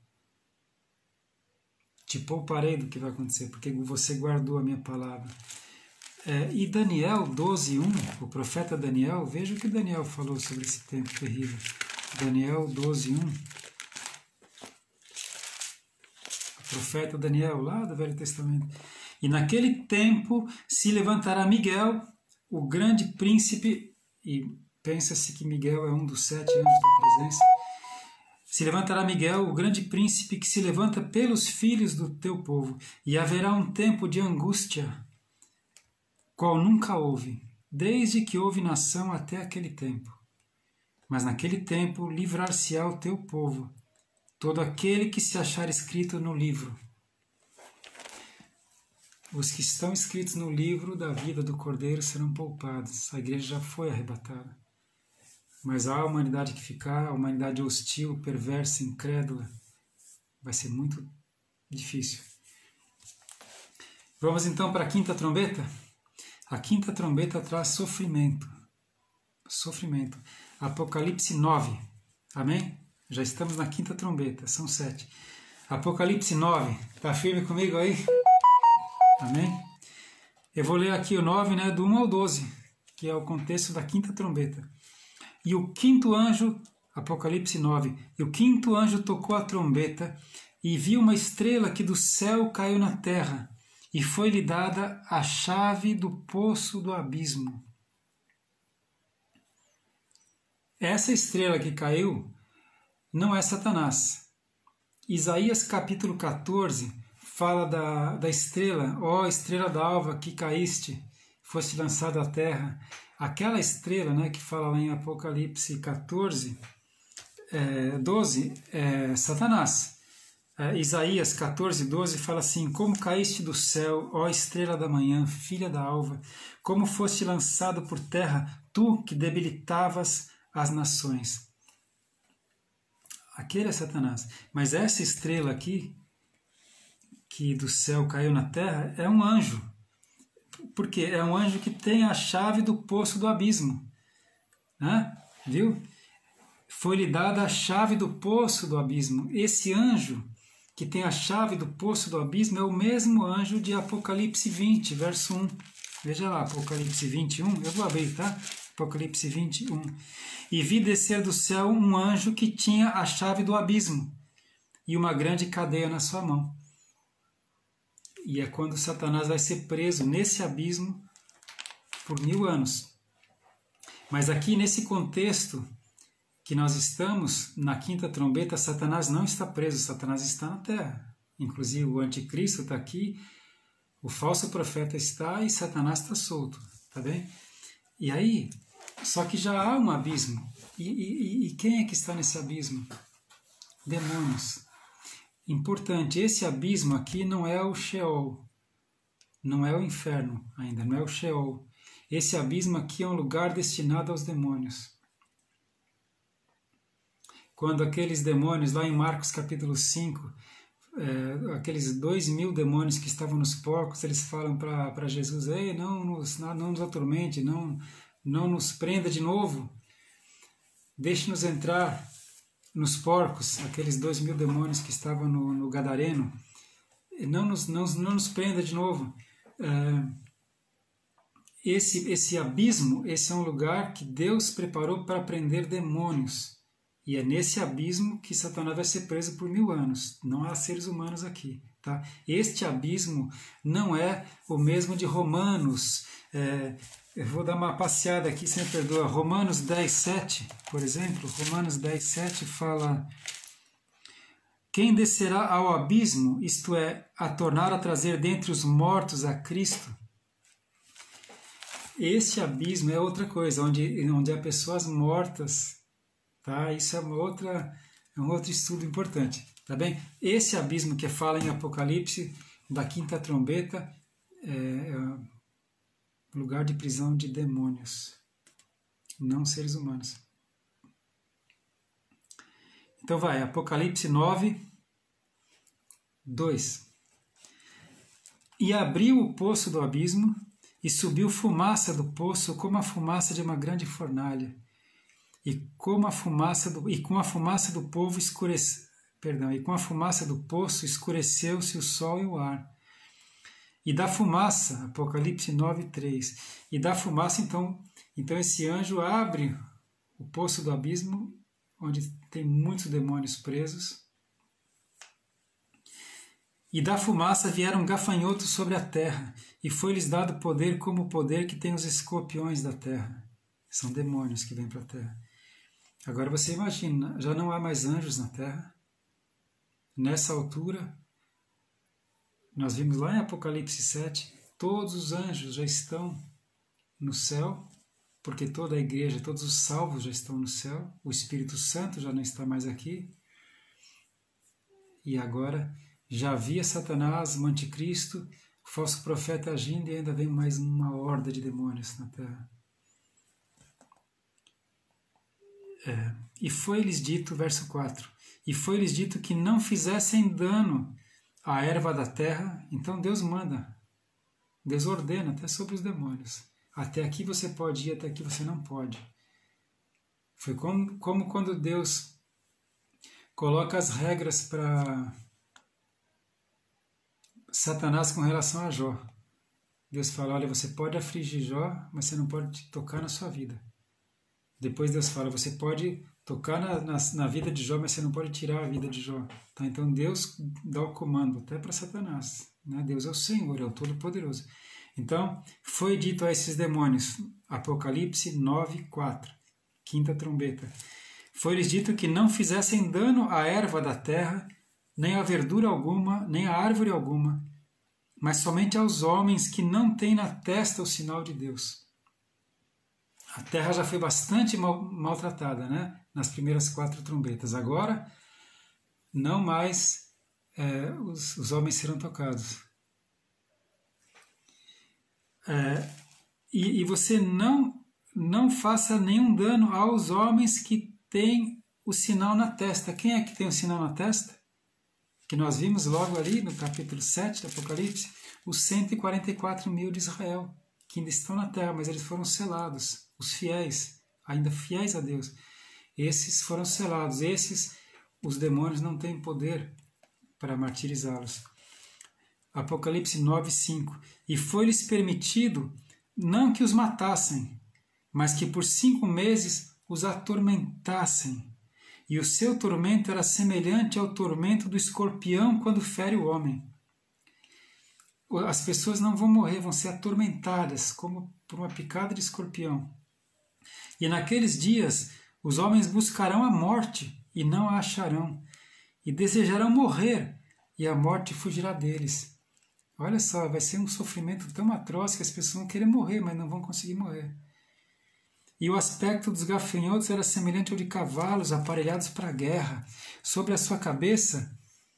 Te pouparei do que vai acontecer, porque você guardou a minha palavra. É, e Daniel doze, um, o profeta Daniel, veja o que Daniel falou sobre esse tempo terrível. Daniel doze, um. O profeta Daniel, lá do Velho Testamento. E naquele tempo se levantará Miguel, o grande príncipe, e pensa-se que Miguel é um dos sete anjos da presença. Se levantará Miguel, o grande príncipe, que se levanta pelos filhos do teu povo, e haverá um tempo de angústia, qual nunca houve, desde que houve nação até aquele tempo. Mas naquele tempo livrar-se-á o teu povo, todo aquele que se achar escrito no livro. Os que estão escritos no livro da vida do Cordeiro serão poupados. A igreja já foi arrebatada. Mas a humanidade que ficar, a humanidade hostil, perversa, incrédula, vai ser muito difícil. Vamos então para a quinta trombeta? A quinta trombeta traz sofrimento. Sofrimento. Apocalipse nove. Amém? Já estamos na quinta trombeta, são sete. Apocalipse nove. Está firme comigo aí? Amém? Eu vou ler aqui o nove, né, do um ao doze, que é o contexto da quinta trombeta. E o quinto anjo, Apocalipse nove, e o quinto anjo tocou a trombeta e viu uma estrela que do céu caiu na terra, e foi-lhe dada a chave do poço do abismo. Essa estrela que caiu não é Satanás. Isaías capítulo quatorze fala da, da estrela, ó estrela d'alva que caíste, foste lançada à terra. Aquela estrela, né, que fala lá em Apocalipse quatorze, é, doze, é Satanás. É, Isaías quatorze, doze fala assim: como caíste do céu, ó estrela da manhã, filha da alva, como foste lançado por terra, tu que debilitavas as nações. Aquele é Satanás. Mas essa estrela aqui, que do céu caiu na terra, é um anjo. Porque é um anjo que tem a chave do poço do abismo. Né? Viu? Foi-lhe dada a chave do poço do abismo. Esse anjo que tem a chave do poço do abismo é o mesmo anjo de Apocalipse vinte, verso um. Veja lá, Apocalipse vinte e um. Eu vou abrir, tá? Apocalipse vinte e um. E vi descer do céu um anjo que tinha a chave do abismo e uma grande cadeia na sua mão. E é quando Satanás vai ser preso nesse abismo por mil anos. Mas aqui nesse contexto que nós estamos, na quinta trombeta, Satanás não está preso, Satanás está na terra. Inclusive o anticristo está aqui, o falso profeta está e Satanás está solto, tá bem? E aí, só que já há um abismo. E, e, e quem é que está nesse abismo? Demônios. Importante, esse abismo aqui não é o Sheol, não é o inferno ainda, não é o Sheol. Esse abismo aqui é um lugar destinado aos demônios. Quando aqueles demônios, lá em Marcos capítulo cinco, é, aqueles dois mil demônios que estavam nos porcos, eles falam para Jesus: ei, não nos, não nos atormente, não, não nos prenda de novo, deixe-nos entrar nos porcos, aqueles dois mil demônios que estavam no, no Gadareno, não nos, não, não nos prenda de novo. É, esse, esse abismo, esse é um lugar que Deus preparou para prender demônios. E é nesse abismo que Satanás vai ser preso por mil anos. Não há seres humanos aqui. Tá? Este abismo não é o mesmo de Romanos. É, eu vou dar uma passeada aqui, você me perdoa. Romanos dez, sete, por exemplo. Romanos dez, sete fala: quem descerá ao abismo, isto é, a tornar a trazer dentre os mortos a Cristo? Este abismo é outra coisa, onde, onde há pessoas mortas. Tá? Isso é, uma outra, é um outro estudo importante. Tá bem? Esse abismo que fala em Apocalipse, da quinta trombeta, é, é lugar de prisão de demônios, não seres humanos. Então vai, Apocalipse nove, dois. E abriu o poço do abismo, e subiu fumaça do poço como a fumaça de uma grande fornalha. E como a fumaça do, e com a fumaça do povo escurece, perdão, e com a fumaça do poço escureceu-se o sol e o ar. E da fumaça, Apocalipse nove, três. E da fumaça, então, então esse anjo abre o poço do abismo, onde tem muitos demônios presos. E da fumaça vieram gafanhotos sobre a terra, e foi-lhes dado poder como o poder que tem os escorpiões da terra. São demônios que vêm para a terra. Agora você imagina, já não há mais anjos na terra. Nessa altura, nós vimos lá em Apocalipse sete, todos os anjos já estão no céu, porque toda a igreja, todos os salvos já estão no céu, o Espírito Santo já não está mais aqui. E agora já havia Satanás, o anticristo, o falso profeta agindo, e ainda vem mais uma horda de demônios na terra. É, e foi-lhes dito, verso quatro, e foi-lhes dito que não fizessem dano à erva da terra. Então Deus manda, Deus ordena até sobre os demônios. Até aqui você pode ir, até aqui você não pode. Foi como, como quando Deus coloca as regras para Satanás com relação a Jó. Deus fala, olha, você pode afligir Jó, mas você não pode tocar na sua vida. Depois Deus fala, você pode tocar na, na, na vida de Jó, mas você não pode tirar a vida de Jó. Tá? Então Deus dá o comando até para Satanás. Né? Deus é o Senhor, é o Todo-Poderoso. Então, foi dito a esses demônios, Apocalipse nove, quatro, quinta trombeta. Foi-lhes dito que não fizessem dano à erva da terra, nem a verdura alguma, nem a árvore alguma, mas somente aos homens que não têm na testa o sinal de Deus. A terra já foi bastante mal, maltratada, né? Nas primeiras quatro trombetas. Agora, não mais é, os, os homens serão tocados. É, e, e você não, não faça nenhum dano aos homens que têm o sinal na testa. Quem é que tem o sinal na testa? Que nós vimos logo ali no capítulo sete do Apocalipse, os cento e quarenta e quatro mil de Israel, que ainda estão na terra, mas eles foram selados. Os fiéis, ainda fiéis a Deus, esses foram selados. Esses, os demônios não têm poder para martirizá-los. Apocalipse nove, cinco. E foi-lhes permitido não que os matassem, mas que por cinco meses os atormentassem. E o seu tormento era semelhante ao tormento do escorpião quando fere o homem. As pessoas não vão morrer, vão ser atormentadas, como por uma picada de escorpião. E naqueles dias os homens buscarão a morte e não a acharão, e desejarão morrer, e a morte fugirá deles. Olha só, vai ser um sofrimento tão atroz que as pessoas vão querer morrer, mas não vão conseguir morrer. E o aspecto dos gafanhotos era semelhante ao de cavalos aparelhados para a guerra. Sobre a sua cabeça...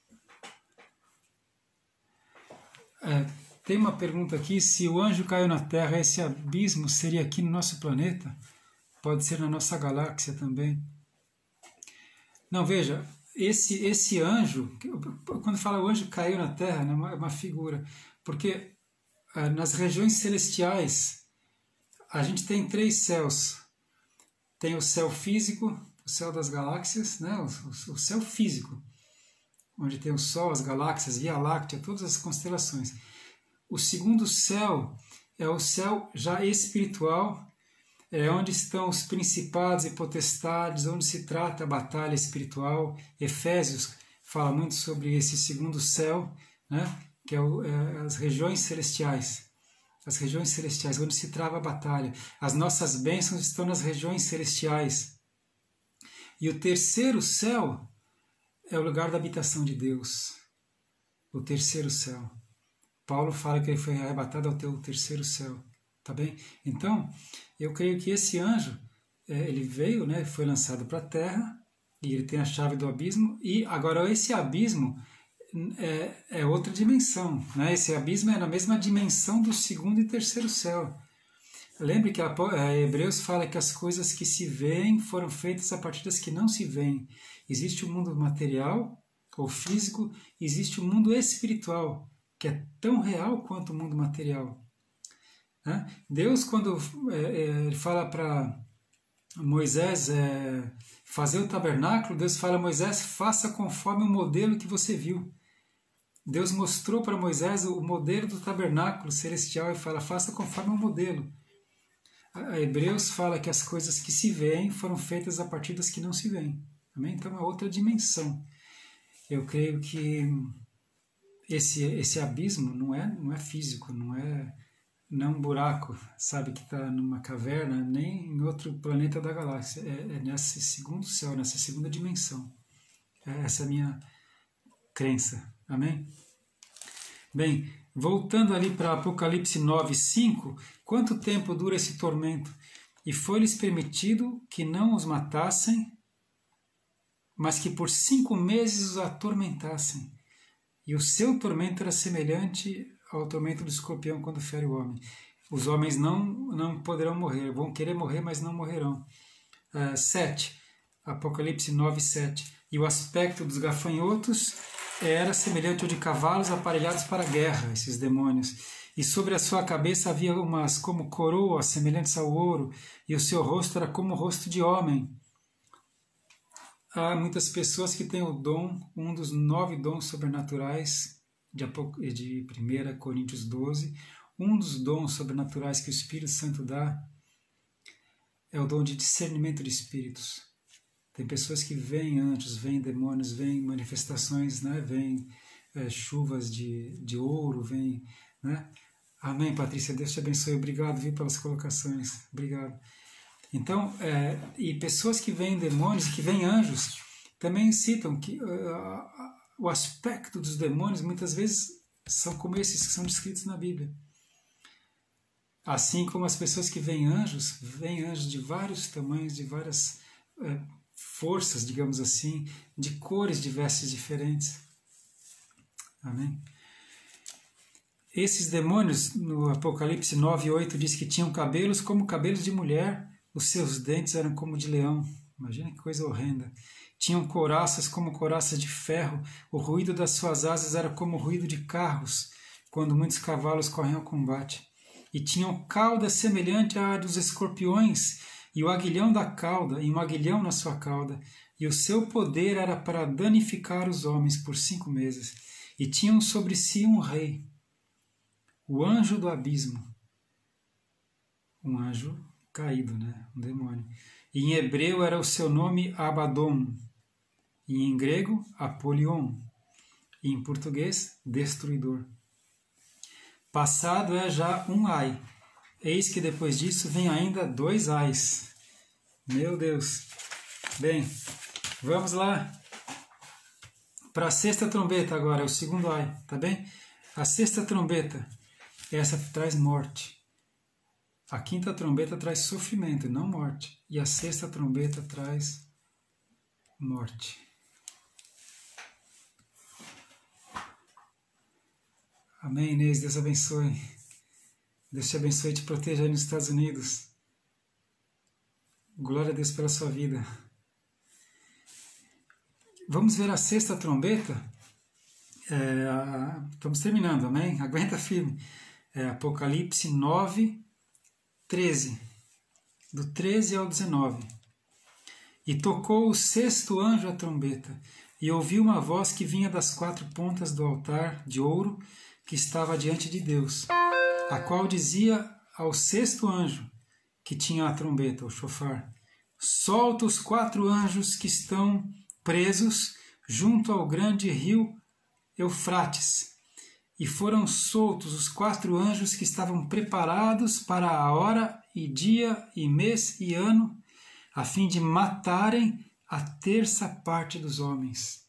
É, tem uma pergunta aqui, se o anjo caiu na Terra, esse abismo seria aqui no nosso planeta? Pode ser na nossa galáxia também. Não, veja, esse, esse anjo, quando fala o anjo caiu na Terra, é uma, uma figura, porque é, nas regiões celestiais, a gente tem três céus. Tem o céu físico, o céu das galáxias, né? o, o, o céu físico, onde tem o Sol, as galáxias, Via Láctea, todas as constelações. O segundo céu é o céu já espiritual, é onde estão os principados e potestades, onde se trata a batalha espiritual. Efésios fala muito sobre esse segundo céu, né? que é, o, é as regiões celestiais. As regiões celestiais, onde se trava a batalha. As nossas bênçãos estão nas regiões celestiais. E o terceiro céu é o lugar da habitação de Deus. O terceiro céu. Paulo fala que ele foi arrebatado ao teu terceiro céu. Tá bem? Então, eu creio que esse anjo, ele veio, né, foi lançado para a terra, e ele tem a chave do abismo, e agora esse abismo é, é outra dimensão. Né? Esse abismo é na mesma dimensão do segundo e terceiro céu. Lembre que a, a Hebreus fala que as coisas que se veem foram feitas a partir das que não se veem. Existe o mundo material, ou físico, existe o mundo espiritual, que é tão real quanto o mundo material. Né? Deus, quando é, é, ele fala para Moisés é, fazer o tabernáculo, Deus fala a Moisés, faça conforme o modelo que você viu. Deus mostrou para Moisés o modelo do tabernáculo celestial e fala, faça conforme o modelo. A Hebreus fala que as coisas que se veem foram feitas a partir das que não se veem. Amém? Então é outra dimensão. Eu creio que esse, esse abismo não é, não é físico, não é, não é um buraco, sabe, que está numa caverna, nem em outro planeta da galáxia. É, é nesse segundo céu, nessa segunda dimensão. É essa é a minha crença. Amém? Bem, voltando ali para Apocalipse nove, cinco, quanto tempo dura esse tormento? E foi-lhes permitido que não os matassem, mas que por cinco meses os atormentassem. E o seu tormento era semelhante ao tormento do escorpião quando fere o homem. Os homens não, não poderão morrer, vão querer morrer, mas não morrerão. Uh, sete. Apocalipse nove, sete. E o aspecto dos gafanhotos era semelhante ao de cavalos aparelhados para a guerra, esses demônios. E sobre a sua cabeça havia umas como coroas semelhantes ao ouro, e o seu rosto era como o rosto de homem. Há muitas pessoas que têm o dom, um dos nove dons sobrenaturais de, Apoc... de primeira Coríntios doze, um dos dons sobrenaturais que o Espírito Santo dá é o dom de discernimento de espíritos. Tem pessoas que veem anjos, veem demônios, veem manifestações, né? Veem é, chuvas de, de ouro, veem... Né? Amém, Patrícia, Deus te abençoe. Obrigado, viu, pelas colocações. Obrigado. Então, é, e pessoas que veem demônios, que veem anjos, também citam que uh, o aspecto dos demônios muitas vezes são como esses que são descritos na Bíblia. Assim como as pessoas que veem anjos, veem anjos de vários tamanhos, de várias uh, forças, digamos assim, de cores diversas diferentes. Amém? Esses demônios, no Apocalipse nove, oito, diz que tinham cabelos como cabelos de mulher, os seus dentes eram como de leão. Imagina que coisa horrenda. Tinham couraças como couraças de ferro, o ruído das suas asas era como o ruído de carros, quando muitos cavalos correm ao combate. E tinham cauda semelhante à dos escorpiões, e o aguilhão da cauda, e um aguilhão na sua cauda, e o seu poder era para danificar os homens por cinco meses. E tinham sobre si um rei, o anjo do abismo, um anjo caído, né? Um demônio. E em hebreu era o seu nome Abaddon, e em grego Apolion, e em português Destruidor. Passado é já um ai, eis que depois disso vem ainda dois ais. Meu Deus! Bem, vamos lá para a sexta trombeta agora, é o segundo ai, tá bem? A sexta trombeta, essa traz morte. A quinta trombeta traz sofrimento, não morte. E a sexta trombeta traz morte. Amém, Inês. Deus abençoe. Deus te abençoe e te proteja aí nos Estados Unidos. Glória a Deus pela sua vida. Vamos ver a sexta trombeta. É, estamos terminando, amém? Aguenta firme. É Apocalipse nove, treze. Do treze ao dezenove. E tocou o sexto anjo a trombeta, e ouvi uma voz que vinha das quatro pontas do altar de ouro que estava diante de Deus, a qual dizia ao sexto anjo que tinha a trombeta, o chofar: solta os quatro anjos que estão presos junto ao grande rio Eufrates. E foram soltos os quatro anjos que estavam preparados para a hora e dia e mês e ano, a fim de matarem a terça parte dos homens.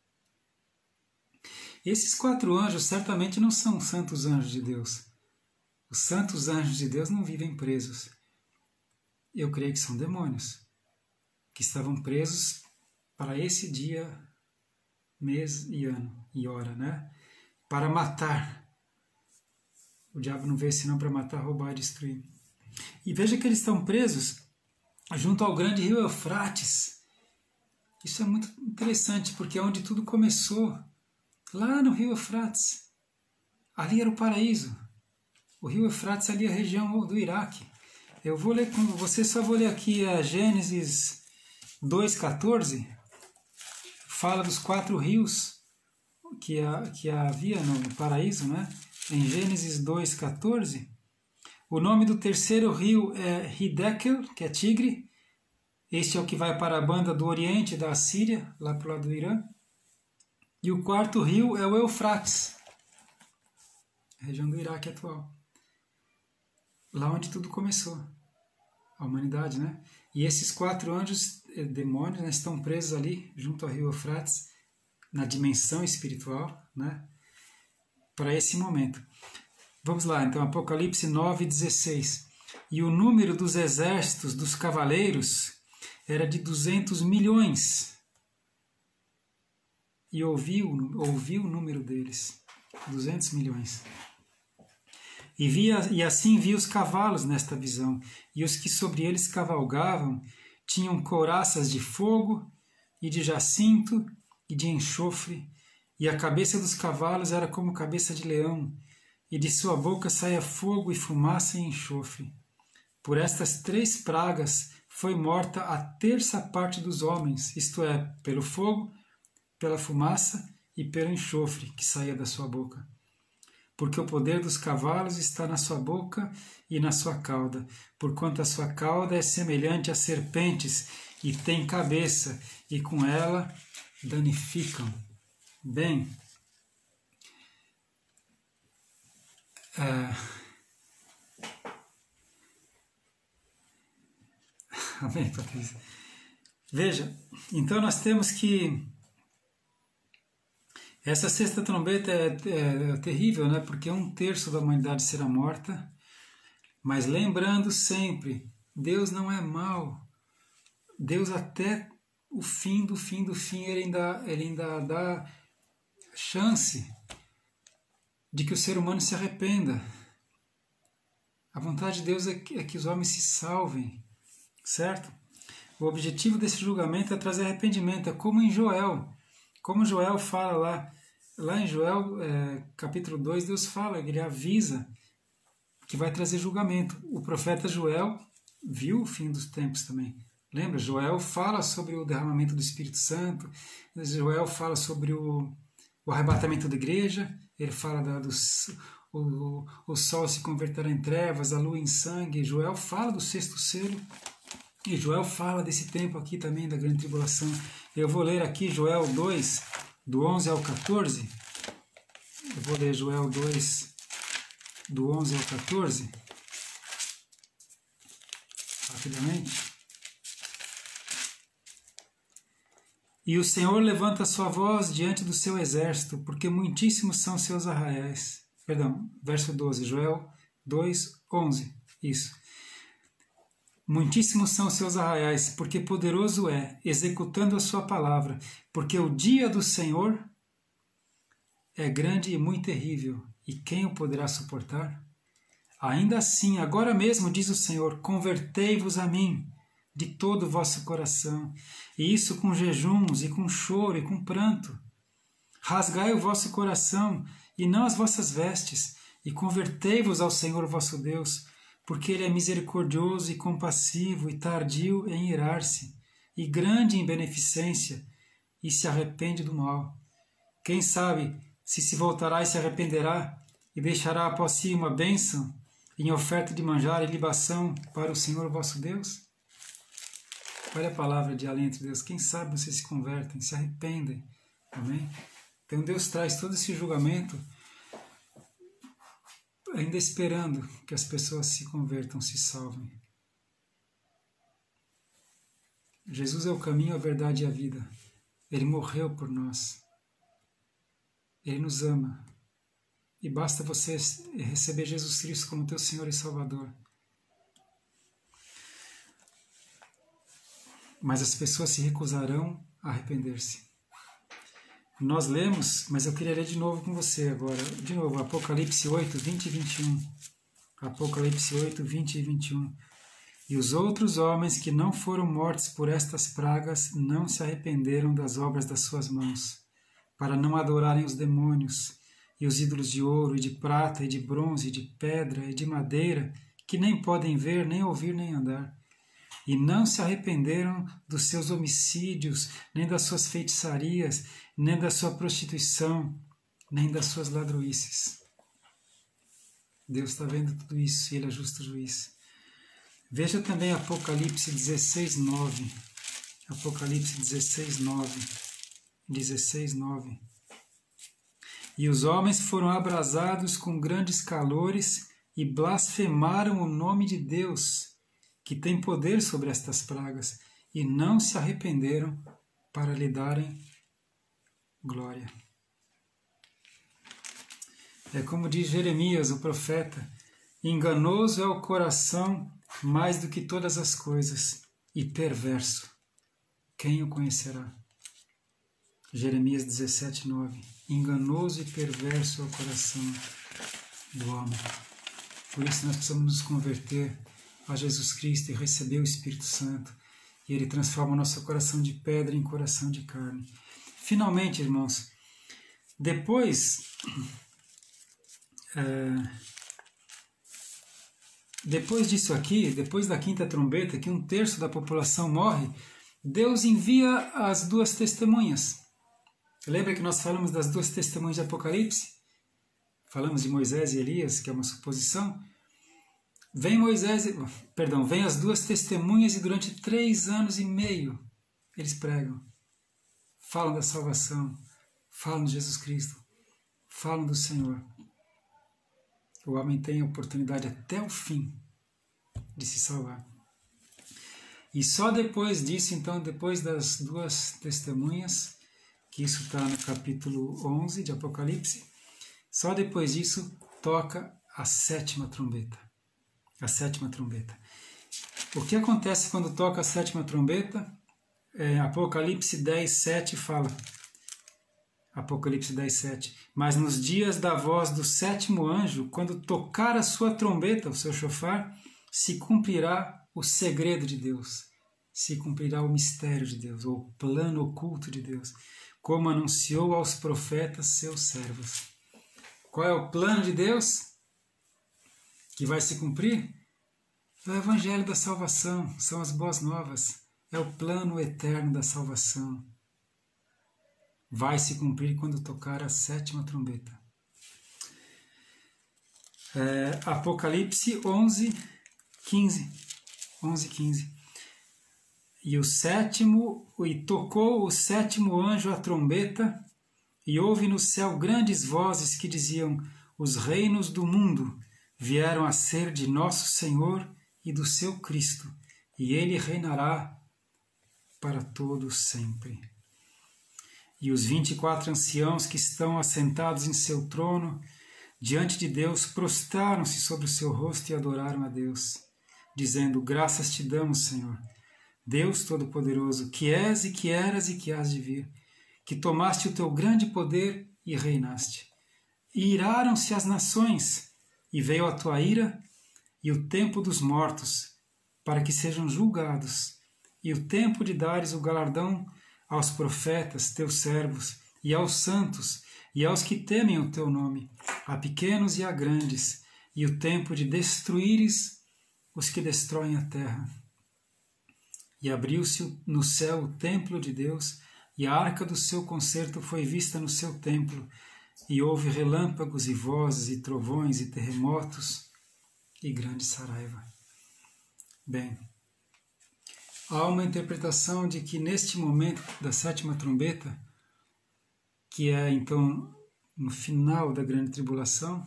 Esses quatro anjos certamente não são santos anjos de Deus. Os santos anjos de Deus não vivem presos. Eu creio que são demônios, que estavam presos para esse dia, mês e ano e hora, né? Para matar. O diabo não veio senão para matar, roubar e destruir. E veja que eles estão presos junto ao grande rio Eufrates. Isso é muito interessante, porque é onde tudo começou. Lá no rio Eufrates. Ali era o paraíso. O rio Eufrates ali é a região do Iraque. Eu vou ler com você, só vou ler aqui a Gênesis dois, quatorze. Fala dos quatro rios que, que havia no paraíso, né? Em Gênesis dois, quatorze. O nome do terceiro rio é Hidekel, que é Tigre. Este é o que vai para a banda do Oriente, da Síria, lá para o lado do Irã. E o quarto rio é o Eufrates, a região do Iraque atual. Lá onde tudo começou, a humanidade, né? E esses quatro anjos, demônios, né, estão presos ali, junto ao rio Eufrates, na dimensão espiritual, né? Para esse momento. Vamos lá, então, Apocalipse nove, dezesseis. E o número dos exércitos dos cavaleiros era de duzentos milhões. E ouvi o, ouvi o número deles, duzentos milhões. E, via, e assim vi os cavalos nesta visão, e os que sobre eles cavalgavam tinham couraças de fogo e de jacinto e de enxofre, e a cabeça dos cavalos era como cabeça de leão, e de sua boca saía fogo e fumaça e enxofre. Por estas três pragas foi morta a terça parte dos homens, isto é, pelo fogo, pela fumaça e pelo enxofre que saía da sua boca. Porque o poder dos cavalos está na sua boca e na sua cauda, porquanto a sua cauda é semelhante a serpentes e tem cabeça, e com ela danificam. Bem, é... Amém, Patrícia. Veja, então nós temos que essa sexta trombeta é, é, é terrível, né? Porque um terço da humanidade será morta, mas lembrando sempre, Deus não é mau. Deus até o fim do fim do fim, ele ainda, ele ainda dá chance de que o ser humano se arrependa. A vontade de Deus é que, é que os homens se salvem, certo? O objetivo desse julgamento é trazer arrependimento, é como em Joel. Como Joel fala lá, lá em Joel é, capítulo dois, Deus fala, ele avisa que vai trazer julgamento. O profeta Joel viu o fim dos tempos também. Lembra? Joel fala sobre o derramamento do Espírito Santo, Joel fala sobre o, o arrebatamento da igreja, ele fala da, dos, o, o sol se converterá em trevas, a lua em sangue. Joel fala do sexto selo, e Joel fala desse tempo aqui também da grande tribulação. Eu vou ler aqui Joel dois, do onze ao quatorze. Eu vou ler Joel dois, do onze ao quatorze. Rapidamente. E o Senhor levanta a sua voz diante do seu exército, porque muitíssimos são seus arraiais. Perdão, verso doze, Joel dois, onze. Isso. Muitíssimos são seus arraiais, porque poderoso é, executando a sua palavra, porque o dia do Senhor é grande e muito terrível, e quem o poderá suportar? Ainda assim, agora mesmo, diz o Senhor, convertei-vos a mim de todo o vosso coração, e isso com jejuns, e com choro, e com pranto. Rasgai o vosso coração, e não as vossas vestes, e convertei-vos ao Senhor vosso Deus, porque Ele é misericordioso e compassivo e tardio em irar-se, e grande em beneficência, e se arrepende do mal. Quem sabe se se voltará e se arrependerá, e deixará após si uma bênção, em oferta de manjar e libação para o Senhor vosso Deus? Olha a palavra de alento de Deus. Quem sabe vocês se convertem, se arrependem. Amém? Então Deus traz todo esse julgamento ainda esperando que as pessoas se convertam, se salvem. Jesus é o caminho, a verdade e a vida. Ele morreu por nós. Ele nos ama. E basta você receber Jesus Cristo como teu Senhor e Salvador. Mas as pessoas se recusarão a arrepender-se. Nós lemos, mas eu queria ler de novo com você agora. De novo, Apocalipse oito, vinte e vinte e um. Apocalipse oito, vinte e vinte e um. E os outros homens que não foram mortos por estas pragas não se arrependeram das obras das suas mãos, para não adorarem os demônios e os ídolos de ouro, e de prata, e de bronze, e de pedra, e de madeira, que nem podem ver, nem ouvir, nem andar. E não se arrependeram dos seus homicídios, nem das suas feitiçarias, nem da sua prostituição, nem das suas ladroices. Deus está vendo tudo isso, e Ele é justo juiz. Veja também Apocalipse dezesseis, nove. Apocalipse dezesseis, nove. dezesseis, nove. E os homens foram abrasados com grandes calores e blasfemaram o nome de Deus, que tem poder sobre estas pragas, e não se arrependeram para lhe darem glória. É como diz Jeremias, o profeta, enganoso é o coração mais do que todas as coisas, e perverso. Quem o conhecerá? Jeremias dezessete, nove. Enganoso e perverso é o coração do homem. Por isso nós precisamos nos converter a Jesus Cristo e receber o Espírito Santo e Ele transforma o nosso coração de pedra em coração de carne. Finalmente, irmãos, depois, é, depois disso aqui, depois da quinta trombeta, que um terço da população morre, Deus envia as duas testemunhas. Lembra que nós falamos das duas testemunhas de Apocalipse? Falamos de Moisés e Elias, que é uma suposição. Vem Moisés, perdão, vem as duas testemunhas e durante três anos e meio eles pregam. Falam da salvação, falam de Jesus Cristo, falam do Senhor. O homem tem a oportunidade até o fim de se salvar. E só depois disso, então, depois das duas testemunhas, que isso está no capítulo onze de Apocalipse, só depois disso toca a sétima trombeta. A sétima trombeta. O que acontece quando toca a sétima trombeta? É, Apocalipse dez, sete fala. Apocalipse dez, sete. Mas nos dias da voz do sétimo anjo, quando tocar a sua trombeta, o seu chofar, se cumprirá o segredo de Deus, se cumprirá o mistério de Deus, ou o plano oculto de Deus, como anunciou aos profetas seus servos. Qual é o plano de Deus que vai se cumprir? É o Evangelho da salvação, são as boas novas, é o plano eterno da salvação. Vai se cumprir quando tocar a sétima trombeta. É, Apocalipse onze, quinze. onze, quinze. E o sétimo, e tocou o sétimo anjo a trombeta, e houve no céu grandes vozes que diziam: os reinos do mundo vieram a ser de nosso Senhor e do seu Cristo, e ele reinará para todo sempre. E os vinte e quatro anciãos que estão assentados em seu trono, diante de Deus, prostraram-se sobre o seu rosto e adoraram a Deus, dizendo: graças te damos, Senhor, Deus Todo-Poderoso, que és e que eras e que hás de vir, que tomaste o teu grande poder e reinaste. E iraram-se as nações, e veio a tua ira e o tempo dos mortos, para que sejam julgados, e o tempo de dares o galardão aos profetas, teus servos, e aos santos, e aos que temem o teu nome, a pequenos e a grandes, e o tempo de destruíres os que destroem a terra. E abriu-se no céu o templo de Deus, e a arca do seu concerto foi vista no seu templo, e houve relâmpagos e vozes e trovões e terremotos e grande saraiva. Bem, há uma interpretação de que neste momento da sétima trombeta, que é então no final da grande tribulação,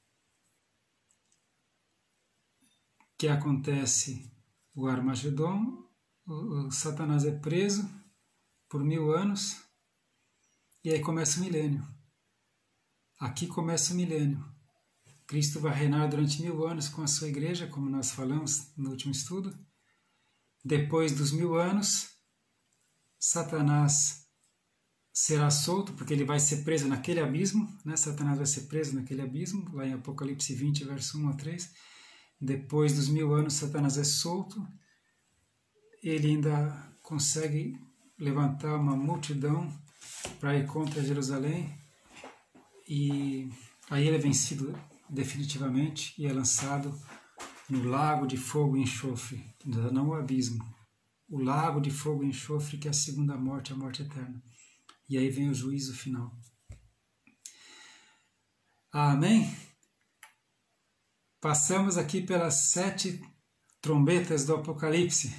que acontece o Armagedon, o, o Satanás é preso por mil anos, e aí começa o milênio. Aqui começa o milênio. Cristo vai reinar durante mil anos com a sua igreja, como nós falamos no último estudo. Depois dos mil anos, Satanás será solto, porque ele vai ser preso naquele abismo, né? Satanás vai ser preso naquele abismo, lá em Apocalipse vinte, verso um a três. Depois dos mil anos, Satanás é solto. Ele ainda consegue levantar uma multidão para ir contra Jerusalém, e aí ele é vencido definitivamente e é lançado no lago de fogo e enxofre, não o abismo, o lago de fogo e enxofre, que é a segunda morte, a morte eterna. E aí vem o juízo final. Amém? Passamos aqui pelas sete trombetas do Apocalipse.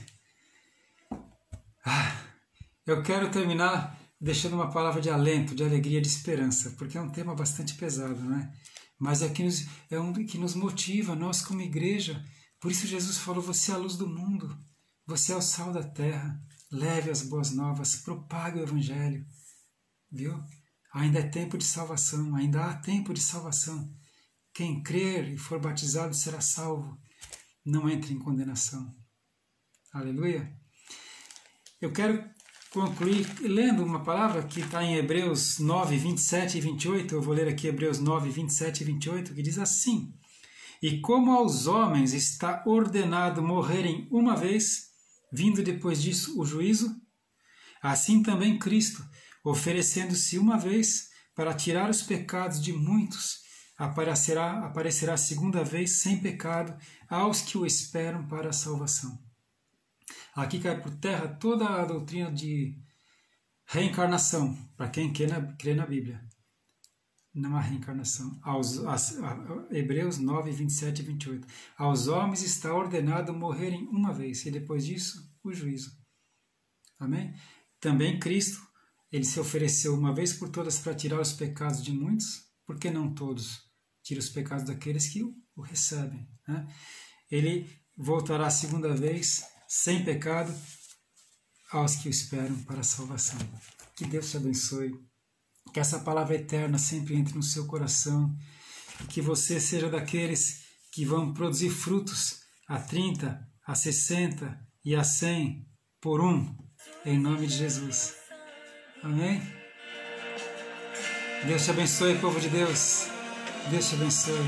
Ah, eu quero terminar deixando uma palavra de alento, de alegria, de esperança, porque é um tema bastante pesado, não é? Mas é, que nos, é um que nos motiva, nós como igreja. Por isso Jesus falou: você é a luz do mundo, você é o sal da terra, leve as boas novas, propague o evangelho. Viu? Ainda é tempo de salvação, ainda há tempo de salvação. Quem crer e for batizado será salvo, não entra em condenação. Aleluia! Eu quero concluir lendo uma palavra que está em Hebreus nove, vinte e sete e vinte e oito. Eu vou ler aqui Hebreus nove, vinte e sete e vinte e oito, que diz assim: e como aos homens está ordenado morrerem uma vez, vindo depois disso o juízo? Assim também Cristo, oferecendo-se uma vez para tirar os pecados de muitos, aparecerá, aparecerá segunda vez sem pecado aos que o esperam para a salvação. Aqui cai por terra toda a doutrina de reencarnação, para quem crê na, crê na Bíblia. Não há reencarnação. Aos, as, a, Hebreus nove, vinte e sete e vinte e oito. Aos homens está ordenado morrerem uma vez, e depois disso, o juízo. Amém? Também Cristo, ele se ofereceu uma vez por todas para tirar os pecados de muitos, porque não todos tira os pecados daqueles que o, o recebem. Né? Ele voltará a segunda vez, sem pecado, aos que o esperam para a salvação. Que Deus te abençoe. Que essa palavra eterna sempre entre no seu coração. Que você seja daqueles que vão produzir frutos a trinta, a sessenta e a cem por um, em nome de Jesus. Amém? Deus te abençoe, povo de Deus. Deus te abençoe.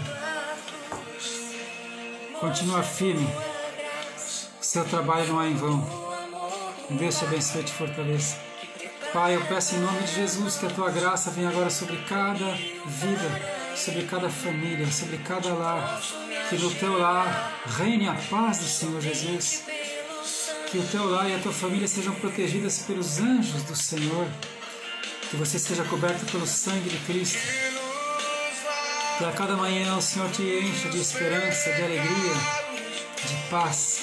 Continua firme. O seu trabalho não é em vão. Deus te abençoe e te fortaleça. Pai, eu peço em nome de Jesus que a Tua graça venha agora sobre cada vida, sobre cada família, sobre cada lar. Que no Teu lar reine a paz do Senhor Jesus. Que o Teu lar e a Tua família sejam protegidas pelos anjos do Senhor. Que você seja coberto pelo sangue de Cristo. Que a cada manhã o Senhor te encha de esperança, de alegria, de paz.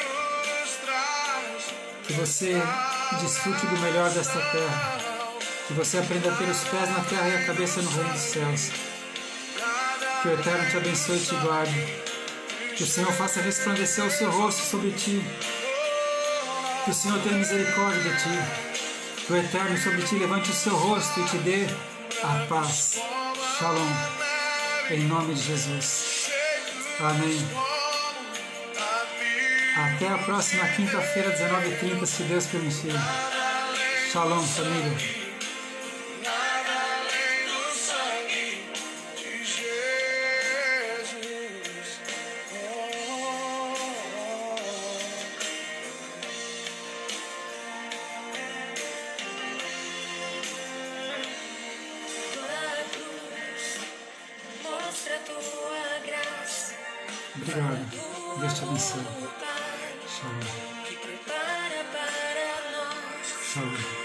Que você desfrute do melhor desta terra. Que você aprenda a ter os pés na terra e a cabeça no reino dos céus. Que o Eterno te abençoe e te guarde. Que o Senhor faça resplandecer o seu rosto sobre ti. Que o Senhor tenha misericórdia de ti. Que o Eterno sobre ti levante o seu rosto e te dê a paz. Shalom. Em nome de Jesus. Amém. Até a próxima quinta-feira, dezenove e trinta, se Deus permitir. Shalom, família. Obrigado. Deus te abençoe. Shalom. Que prepara para nós. Shalom.